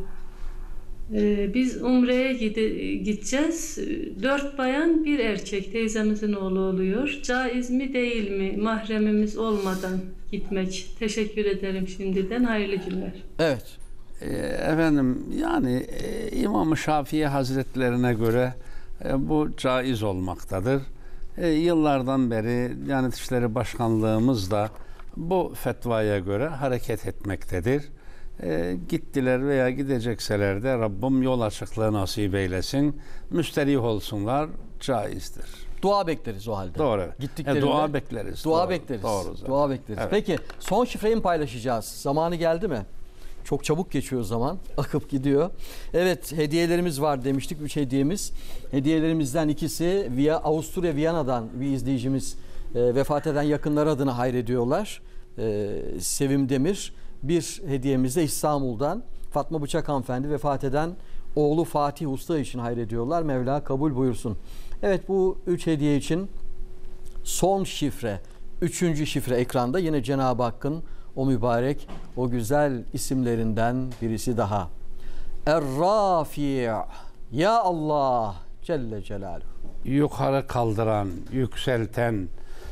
Biz Umre'ye gideceğiz. 4 bayan, 1 erkek. Teyzemizin oğlu oluyor. Caiz mi değil mi? Mahremimiz olmadan gitmek. Teşekkür ederim şimdiden. Hayırlı günler. Evet. Efendim yani İmam-ı Şafii Hazretlerine göre bu caiz olmaktadır. Yıllardan beri Diyanet İşleri Başkanlığımız da bu fetvaya göre hareket etmektedir. Gittiler veya gidecekseler de Rabbim yol açıklığı nasip eylesin. Müsterih olsunlar, caizdir. Dua bekleriz o halde. Doğru. Gittiklerinde dua bekleriz. Dua Doğru, bekleriz. doğru zaten. Dua bekleriz. Evet. Peki son şifreyi mi paylaşacağız? Zamanı geldi mi? Çok çabuk geçiyor zaman. Akıp gidiyor. Evet, hediyelerimiz var demiştik. 3 hediyemiz. Hediyelerimizden ikisi Avusturya Viyana'dan bir izleyicimiz vefat eden yakınları adına hayrediyorlar. Sevim Demir. Bir hediyemiz de İstanbul'dan Fatma Bıçak hanımefendi vefat eden oğlu Fatih Usta için hayrediyorlar. Mevla kabul buyursun. Evet, bu 3 hediye için son şifre, 3. şifre ekranda. Yine Cenab-ı Hakk'ın o mübarek, o güzel isimlerinden birisi daha. Er-Rafi' Ya Allah Celle Celaluhu. Yukarı kaldıran, yükselten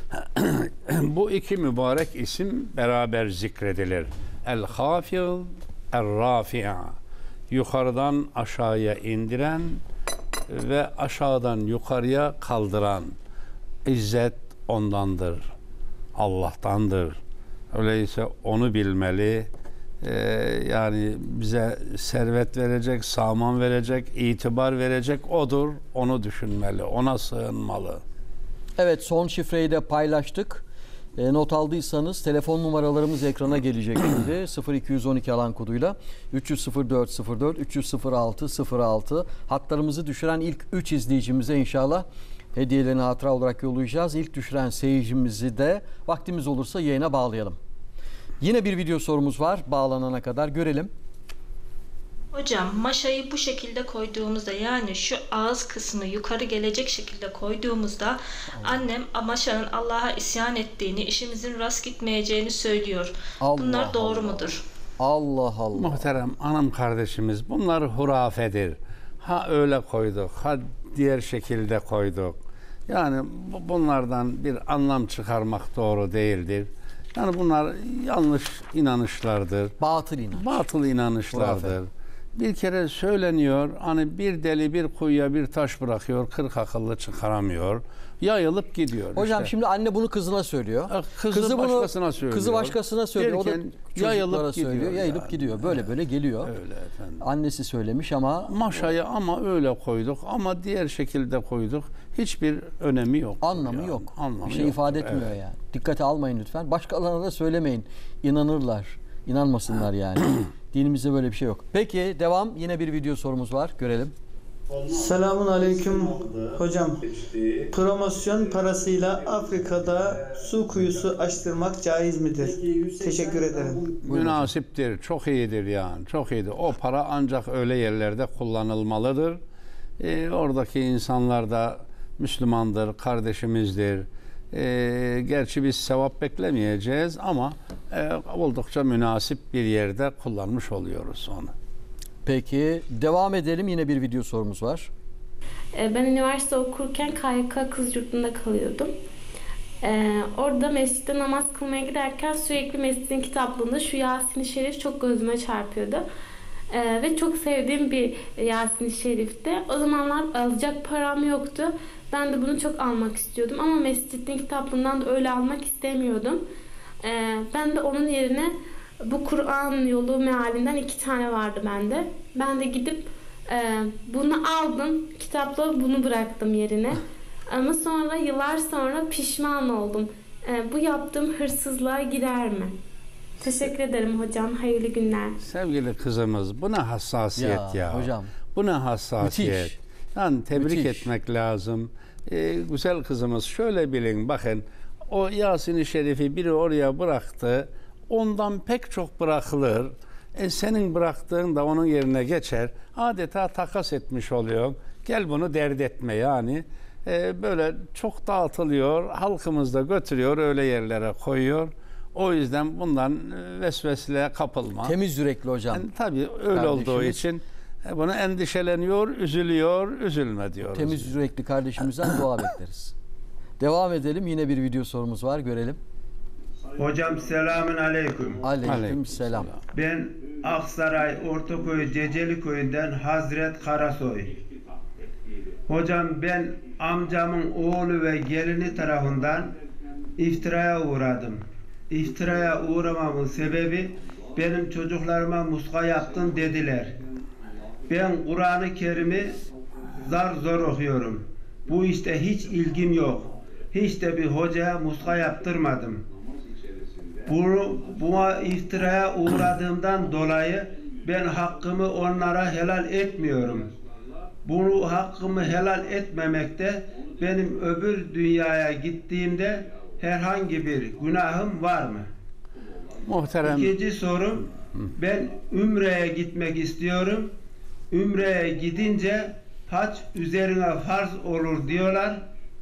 bu iki mübarek isim beraber zikredilir. El-Hafid, Er-Rafi'a. Yukarıdan aşağıya indiren ve aşağıdan yukarıya kaldıran. İzzet ondandır, Allah'tandır. Öyleyse onu bilmeli. Yani bize servet verecek, saman verecek, itibar verecek odur. Onu düşünmeli, ona sığınmalı. Evet, son şifreyi de paylaştık. Not aldıysanız telefon numaralarımız ekrana gelecek şimdi. 0212 alan koduyla 300-04-04, 300-06-06. Hatlarımızı düşüren ilk 3 izleyicimize inşallah hediyelerini hatıra olarak yollayacağız. İlk düşüren seyircimizi de vaktimiz olursa yayına bağlayalım. Yine bir video sorumuz var. Bağlanana kadar görelim. Hocam, maşayı bu şekilde koyduğumuzda, yani şu ağız kısmı yukarı gelecek şekilde koyduğumuzda annem maşanın Allah'a isyan ettiğini, işimizin rast gitmeyeceğini söylüyor. Bunlar doğru mudur? Allah Allah. Muhterem hanım kardeşimiz, bunlar hurafedir. Ha öyle koyduk, ha diğer şekilde koyduk. Yani bunlardan bir anlam çıkarmak doğru değildir. Yani bunlar yanlış inanışlardır. Batıl inanç. Batıl inanışlardır. Bir kere söyleniyor, hani bir deli bir kuyuya bir taş bırakıyor, 40 akıllı çıkaramıyor. Yayılıp gidiyor. Hocam şimdi anne bunu kızına söylüyor. Kızı başkasına söylüyor. Kızı başkasına söylüyor. O da yayılıp söylüyor. Yayılıp yani. gidiyor. Böyle geliyor. Öyle efendim. Annesi söylemiş ama maşayı ama öyle koyduk ama diğer şekilde koyduk. Hiçbir önemi yok. Anlamı yani. yok. Anlamı bir şey ifade etmiyor yani. Dikkate almayın lütfen. Başkalarına da söylemeyin. İnanırlar. İnanmasınlar yani. Dinimizde böyle bir şey yok. Peki devam. Yine bir video sorumuz var. Görelim. Selamun aleyküm hocam. Promosyon parasıyla Afrika'da su kuyusu açtırmak caiz midir? Teşekkür ederim. Münasiptir. Çok iyidir yani. Çok iyidir. O para ancak öyle yerlerde kullanılmalıdır. Oradaki insanlar da Müslümandır, kardeşimizdir. Gerçi biz sevap beklemeyeceğiz ama oldukça münasip bir yerde kullanmış oluyoruz onu. Peki devam edelim. Yine bir video sorumuz var. Ben üniversite okurken KYK kız yurtunda kalıyordum. Orada mescitte namaz kılmaya giderken sürekli mescidin kitaplığında şu Yasin-i Şerif çok gözüme çarpıyordu. Ve çok sevdiğim bir Yasin-i Şerif'ti. O zamanlar alacak param yoktu. Ben de bunu çok almak istiyordum ama mescidin kitaplığından da öyle almak istemiyordum. Ben de onun yerine Bu Kur'an yolu mealinden 2 tane vardı bende. Ben de gidip bunu aldım. Kitapla bunu bıraktım yerine. Ama sonra yıllar sonra pişman oldum. Bu yaptığım hırsızlığa girer mi? Teşekkür ederim hocam. Hayırlı günler. Sevgili kızımız, buna hassasiyet ya. Hocam. Buna hassasiyet. Müthiş. Yani tebrik Müthiş. etmek lazım. Güzel kızımız, şöyle bilin, bakın o Yasin-i Şerif'i biri oraya bıraktı. Ondan pek çok bırakılır. Senin bıraktığın da onun yerine geçer. Adeta takas etmiş oluyor. Gel bunu dert etme yani. Böyle çok dağıtılıyor. Halkımız da götürüyor, öyle yerlere koyuyor. O yüzden bundan vesveseye kapılma. Temiz yürekli hocam. Yani, tabii öyle olduğu için bunu endişeleniyor, üzülüyor, üzülme diyoruz. Temiz yürekli kardeşimizden dua bekleriz. Devam edelim. Yine bir video sorumuz var. Görelim. Hocam selamün aleyküm. Aleyküm selam. Ben Aksaray Ortaköy Ceceli Köyü'nden Hazret Karasoy. Hocam ben amcamın oğlu ve gelini tarafından iftiraya uğradım. İftiraya uğramamın sebebi benim çocuklarıma muska yaptın dediler. Ben Kur'an-ı Kerim'i zar zor okuyorum. Bu işte hiç ilgim yok. Hiç de bir hocaya muska yaptırmadım. Buna iftiraya uğradığımdan dolayı ben hakkımı onlara helal etmiyorum. Bunu hakkımı helal etmemekte benim öbür dünyaya gittiğimde herhangi bir günahım var mı? Muhterem. İkinci sorum, ben Ümre'ye gitmek istiyorum. Ümre'ye gidince hac üzerine farz olur diyorlar.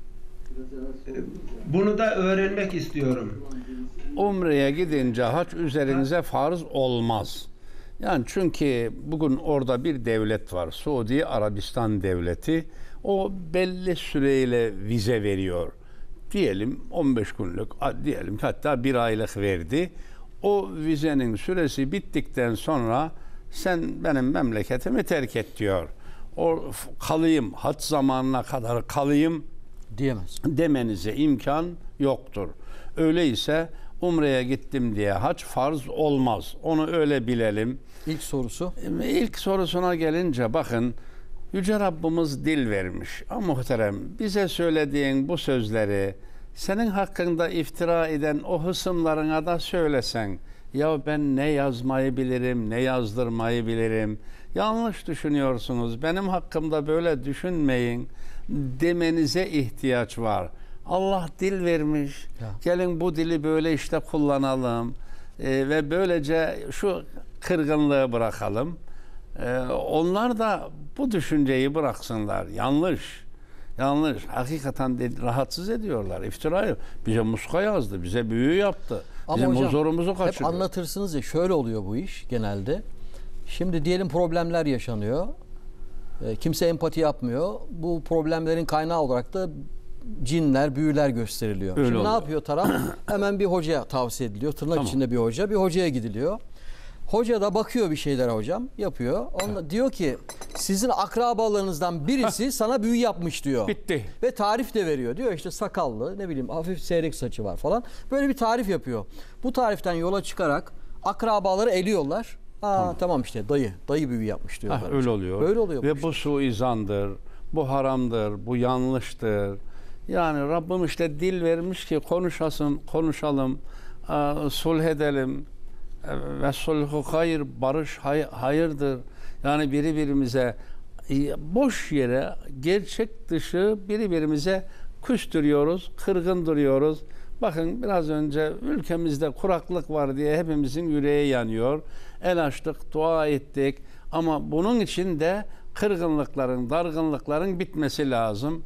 Bunu da öğrenmek istiyorum. Umre'ye gidince hac üzerinize farz olmaz. Yani çünkü bugün orada bir devlet var. Suudi Arabistan devleti. O belli süreyle vize veriyor. Diyelim 15 günlük, diyelim hatta 1 aylık verdi. O vizenin süresi bittikten sonra sen benim memleketimi terk et diyor. O kalayım, hac zamanına kadar kalayım diyemez. Demenize imkan yoktur. Öyleyse Umre'ye gittim diye hac farz olmaz. Onu öyle bilelim. İlk sorusu? İlk sorusuna gelince bakın, Yüce Rabbimiz dil vermiş. Ama muhterem, bize söylediğin bu sözleri senin hakkında iftira eden o hısımlarına da söylesen, ya ben ne yazmayı bilirim, ne yazdırmayı bilirim, yanlış düşünüyorsunuz, benim hakkımda böyle düşünmeyin demenize ihtiyaç var. Allah dil vermiş. Ya. Gelin bu dili böyle işte kullanalım ve böylece şu kırgınlığı bırakalım. Onlar da bu düşünceyi bıraksınlar. Yanlış. Yanlış. Hakikaten rahatsız ediyorlar. İftira. Bize muska yazdı. Bize büyü yaptı. Bizim huzurumuzu kaçırıyor. Hep anlatırsınız ya, şöyle oluyor bu iş genelde. Şimdi diyelim problemler yaşanıyor. Kimse empati yapmıyor. Bu problemlerin kaynağı olarak da cinler, büyüler gösteriliyor. Öyle Şimdi oluyor. ne yapıyor taraf? Hemen bir hocaya tavsiye ediliyor. Tırnak içinde bir hoca. Bir hocaya gidiliyor. Hoca da bakıyor bir şeylere hocam. Yapıyor. Onda diyor ki sizin akrabalarınızdan birisi sana büyü yapmış diyor. Bitti. Ve tarif de veriyor. Diyor işte sakallı, ne bileyim hafif seyrek saçı var falan. Böyle bir tarif yapıyor. Bu tariften yola çıkarak akrabaları eliyorlar. Tamam işte dayı büyü yapmış diyorlar. Öyle oluyor. Böyle oluyor. Ve bu suizandır, bu haramdır, bu yanlıştır. Yani Rabbim işte dil vermiş ki konuşalım, sulh edelim. Ve sulhu hayır, barış hayırdır. Yani birbirimize boş yere, gerçek dışı birbirimize küstürüyoruz, kırgın duruyoruz. Bakın biraz önce ülkemizde kuraklık var diye hepimizin yüreği yanıyor. El açtık, dua ettik. Ama bunun için de kırgınlıkların, dargınlıkların bitmesi lazım.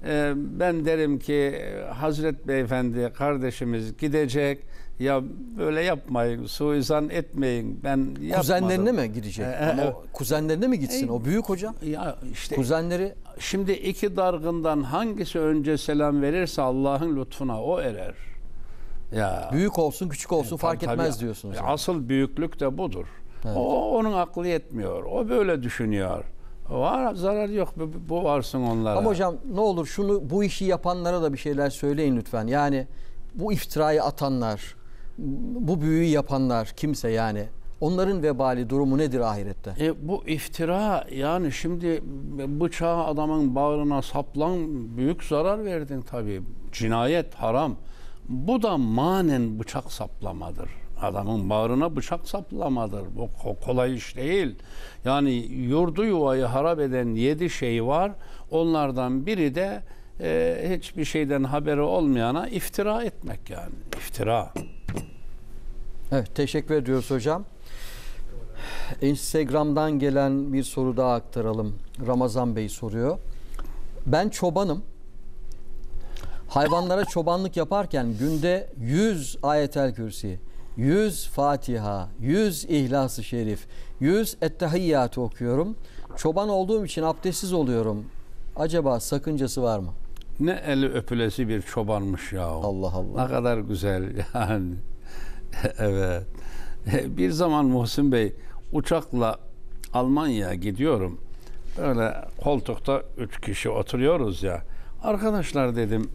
Ben derim ki Hazret Beyefendi kardeşimiz gidecek. Ya böyle yapmayın, suizan etmeyin. Ben yapmadım. Kuzenlerine mi gidecek? Ama kuzenlerine mi gitsin? O büyük hocam. Ya işte kuzenleri. Şimdi iki dargından hangisi önce selam verirse Allah'ın lütfuna o erer. Ya büyük olsun, küçük olsun fark etmez diyorsunuz. Asıl büyüklük de budur. Evet. Onun aklı yetmiyor. O böyle düşünüyor. Var, zarar yok. Bu varsın onlara. Ama hocam ne olur bu işi yapanlara da bir şeyler söyleyin lütfen. Yani bu iftirayı atanlar, bu büyüyü yapanlar kimse yani onların vebali durumu nedir ahirette? Bu iftira, yani şimdi bıçağı adamın bağrına saplan, büyük zarar verdin tabii. Cinayet, haram. Bu da manen bıçak saplamadır. Adamın bağrına bıçak saplamadır. Bu kolay iş değil. Yani yurdu yuvayı harap eden 7 şey var. Onlardan biri de hiçbir şeyden haberi olmayana iftira etmek yani. İftira. Evet, teşekkür ediyoruz hocam. Instagram'dan gelen bir soru daha aktaralım. Ramazan Bey soruyor. Ben çobanım. Hayvanlara çobanlık yaparken günde 100 ayetel kürsi, 100 Fatiha, 100 İhlas-ı Şerif, 100 Ettehiyyatı okuyorum. Çoban olduğum için abdestsiz oluyorum. Acaba sakıncası var mı? Ne eli öpülesi bir çobanmış ya. Allah Allah. Ne kadar güzel yani. Evet. Bir zaman Muhsin Bey, uçakla Almanya'ya gidiyorum. Böyle koltukta 3 kişi oturuyoruz ya. Arkadaşlar dedim,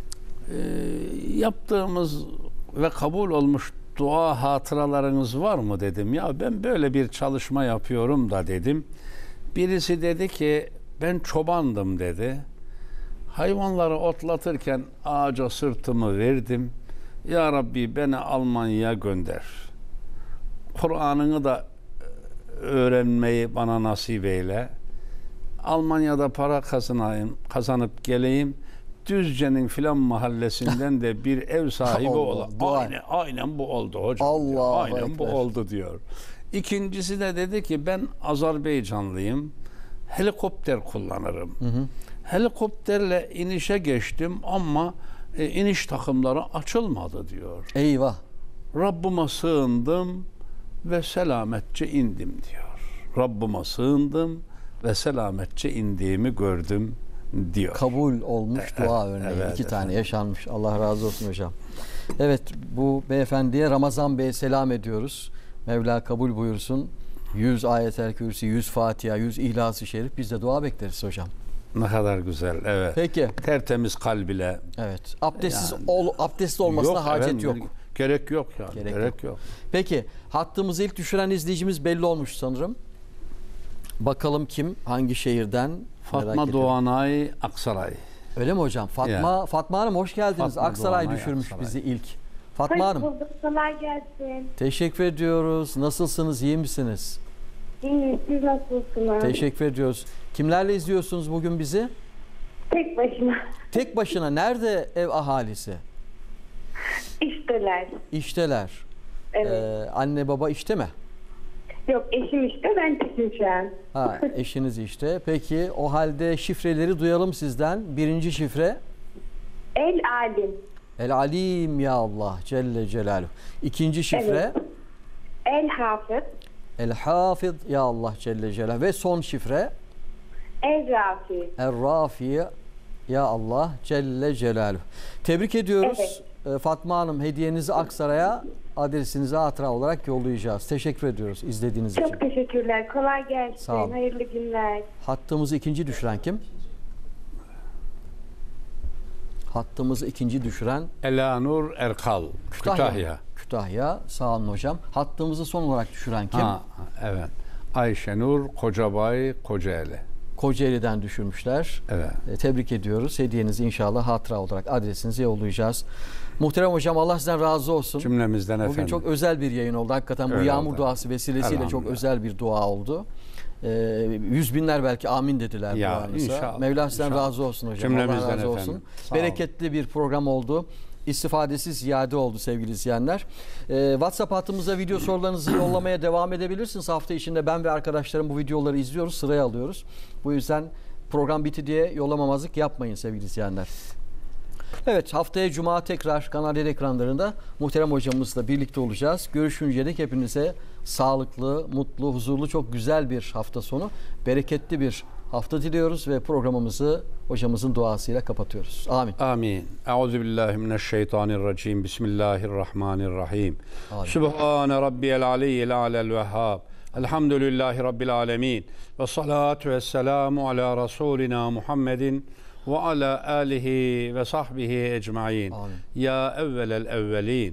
yaptığımız ve kabul olmuş dua hatıralarınız var mı dedim. Ya ben böyle bir çalışma yapıyorum da dedim. Birisi dedi ki ben çobandım dedi. Hayvanları otlatırken ağaca sırtımı verdim. Ya Rabbi beni Almanya'ya gönder. Kur'an'ını da öğrenmeyi bana nasip eyle. Almanya'da para kazanıp geleyim. Düzce'nin filan mahallesinden de bir ev sahibi ola. Aynen bu oldu hocam. Aynen bu oldu diyor. İkincisi de dedi ki ben Azerbaycanlıyım. Helikopter kullanırım. Helikopterle inişe geçtim ama iniş takımları açılmadı diyor. Eyvah. Rabbime sığındım ve selametçe indim diyor. Rabbime sığındım ve selametçe indiğimi gördüm diyor. Kabul olmuş dua örneği. Evet, 2 tane yaşanmış. Allah razı olsun hocam. Evet, bu beyefendiye Ramazan Bey'e selam ediyoruz. Mevla kabul buyursun. 100 ayetel kürsi, 100 Fatiha, 100 İhlas-ı Şerif. Biz de dua bekleriz hocam. Ne kadar güzel. Evet. Peki. Tertemiz kalb ile. Evet. Abdestli olmasına hacet yok. Gerek yok yani. Gerek yok. Peki, hattımızı ilk düşüren izleyicimiz belli olmuş sanırım. Bakalım kim, hangi şehirden? Fatma Doğanay, Aksaray. Öyle mi hocam? Fatma Hanım hoş geldiniz. Fatma Aksaray Doğanay, düşürmüş Aksaray. bizi ilk. Fatma Hanım. Hoş bulduk. Kolay gelsin. Teşekkür ediyoruz. Nasılsınız? İyi misiniz? İyiyim. Siz nasılsınız? Teşekkür ediyoruz. Kimlerle izliyorsunuz bugün bizi? Tek başıma. Tek başına. Nerede ev ahalisi? İşteler. İşteler. Evet. Anne baba işte mi? Yok, eşim işte, ben tekim şu an. Ha, eşiniz işte. Peki o halde şifreleri duyalım sizden. 1. şifre. El alim. El alim ya Allah Celle Celaluhu. 2. şifre. Evet. El hafız. El hafız ya Allah Celle Celaluhu. Ve son şifre. El rafi. El rafi ya Allah Celle Celaluhu. Tebrik ediyoruz. Evet. Fatma Hanım, hediyenizi Aksaray'a, adresinizi hatıra olarak yollayacağız. Teşekkür ediyoruz izlediğiniz için. Çok teşekkürler. Kolay gelsin. Sağ olun. Hayırlı günler. Hattımızı ikinci düşüren kim? Hattımızı ikinci düşüren Elanur Erkal, Kütahya. Kütahya. Sağ olun hocam. Hattımızı son olarak düşüren kim? Evet. Ayşenur Kocabay, Kocaeli. Kocaeli'den düşürmüşler. Evet. Tebrik ediyoruz. Hediyenizi inşallah hatıra olarak adresinize yollayacağız. Muhterem hocam, Allah sizden razı olsun. Cümlemizden efendim. Bugün çok özel bir yayın oldu. Hakikaten bu yağmur duası vesilesiyle çok özel bir dua oldu. 100 binler belki amin dediler duanıza. İnşallah. Mevla sizden razı olsun hocam. Cümlemizden Allah razı efendim. olsun. Bereketli bir program oldu. İstifadesi ziyade oldu sevgili izleyenler. WhatsApp hattımıza video sorularınızı yollamaya devam edebilirsiniz. Hafta içinde ben ve arkadaşlarım bu videoları izliyoruz, sıraya alıyoruz. Bu yüzden program bitti diye yollamamazlık yapmayın sevgili izleyenler. Evet, haftaya Cuma tekrar Kanal 7 ekranlarında muhterem hocamızla birlikte olacağız. Görüşünceye dek hepinize sağlıklı, mutlu, huzurlu, çok güzel bir hafta sonu, bereketli bir hafta diliyoruz ve programımızı hocamızın duasıyla kapatıyoruz. Amin. Amin. Euzubillahimineşşeytanirracim. Bismillahirrahmanirrahim. Sübhane Rabbiyel aliyyil alel vehhab. Elhamdülillahi Rabbil alemin. Ve salatu ve selamu ala Resulina Muhammedin ve ala alihi ve sahbihi ecmain. Ya evvelel evvelin.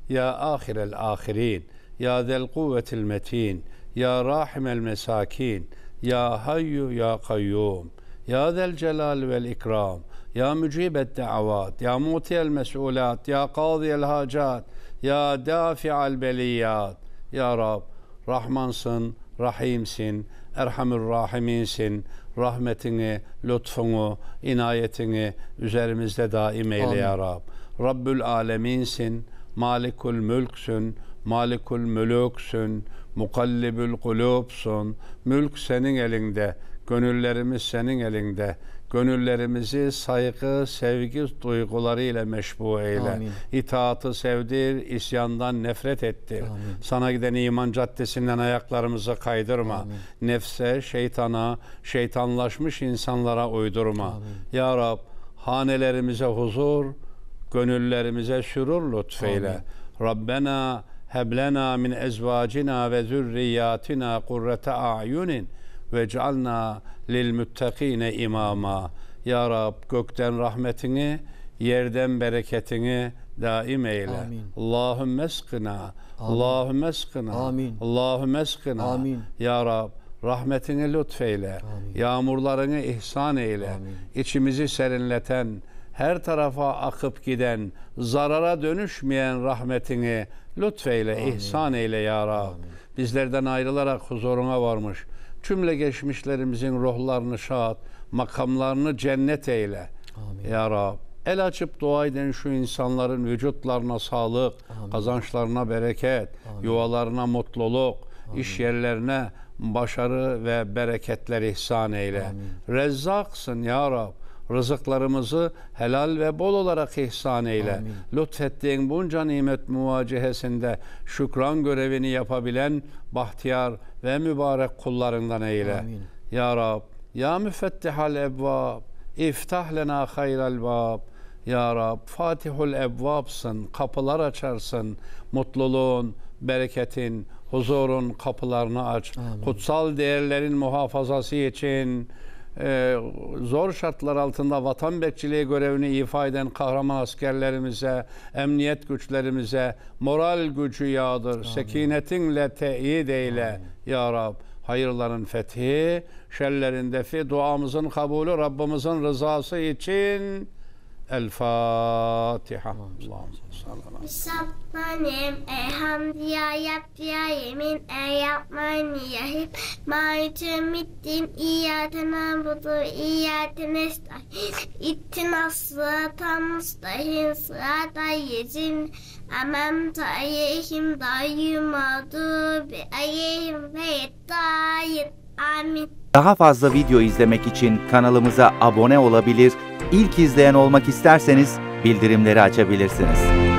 ya ahirel ahirin, ya zel kuvvetil metin, ya rahimel mesakin, ya hayyu ya kayyum, ya zel celal vel ikram, ya mücibet da'avat, ya mutiyel mes'ulat, ya qadiyel hacat, ya dafi'al beliyat. Ya Rab, Rahmansın, Rahimsin, Erhamür Rahiminsin. Rahmetini, lütfunu, inayetini üzerimizde daim eyle ya Rab. Rabbül Aleminsin, Malikul Mülksün, Malikul Mülüksün, Mukallibül Kulubsun. Mülk senin elinde, gönüllerimiz senin elinde. Gönüllerimizi saygı, sevgi duygularıyla meşbu eyle. Amin. İtaatı sevdir, isyandan nefret ettir. Amin. Sana giden iman caddesinden ayaklarımızı kaydırma. Amin. Nefse, şeytana, şeytanlaşmış insanlara uydurma. Amin. Ya Rab, hanelerimize huzur, gönüllerimize sürur lütfeyle. Amin. Rabbena heblena min ezvacina ve zürriyatina kurrete a'yunin vec'alna lil müttakine imama. Ya Rab, gökten rahmetini, yerden bereketini daim eyle. Amin. Allahümme eskına, Allahümme eskına, Amin. Allahümme eskına. Amin. Ya Rab, rahmetini lütfeyle, yağmurlarını ihsan eyle, içimizi serinleten, her tarafa akıp giden, zarara dönüşmeyen rahmetini lütfeyle, ihsan eyle ya Rab. Bizlerden ayrılarak huzuruna varmış, cümle geçmişlerimizin ruhlarını şad, makamlarını cennet eyle. Ya Rab, el açıp dua eden şu insanların vücutlarına sağlık, kazançlarına bereket, yuvalarına mutluluk, iş yerlerine başarı ve bereketler ihsan eyle. Rezzaksın ya Rab. Rızıklarımızı helal ve bol olarak ihsan eyle. Amin. Lütfettiğin bunca nimet muvacihesinde şükran görevini yapabilen bahtiyar ve mübarek kullarından eyle. Amin. Ya Rab, ya müfettihal ebvab, iftah lena hayral bab. Ya Rab, Fatihul ebvabsın, kapılar açarsın. Mutluluğun, bereketin, huzurun kapılarını aç. Amin. Kutsal değerlerin muhafazası için zor şartlar altında vatan bekçiliği görevini ifa eden kahraman askerlerimize, emniyet güçlerimize moral gücü yağdır. Sekinetinle teyit eyle. Ya Rab, hayırların fethi, şerlerin defi, duamızın kabulü, Rabbimizin rızası için. El Fatiha. Bismillahirrahmanirrahim. Elhamdülillah yaptıya yemin. Yapmayın Mâitümiddin. İyyâte nâbudu. İyyâte nestaîn. İttinas sıratal müstakîm. Sıratal lezîne en'amte aleyhim ghayril mağdûbi aleyhim veleddâllîn. Amin. Daha fazla video izlemek için kanalımıza abone olabilir, İlk izleyen olmak isterseniz bildirimleri açabilirsiniz.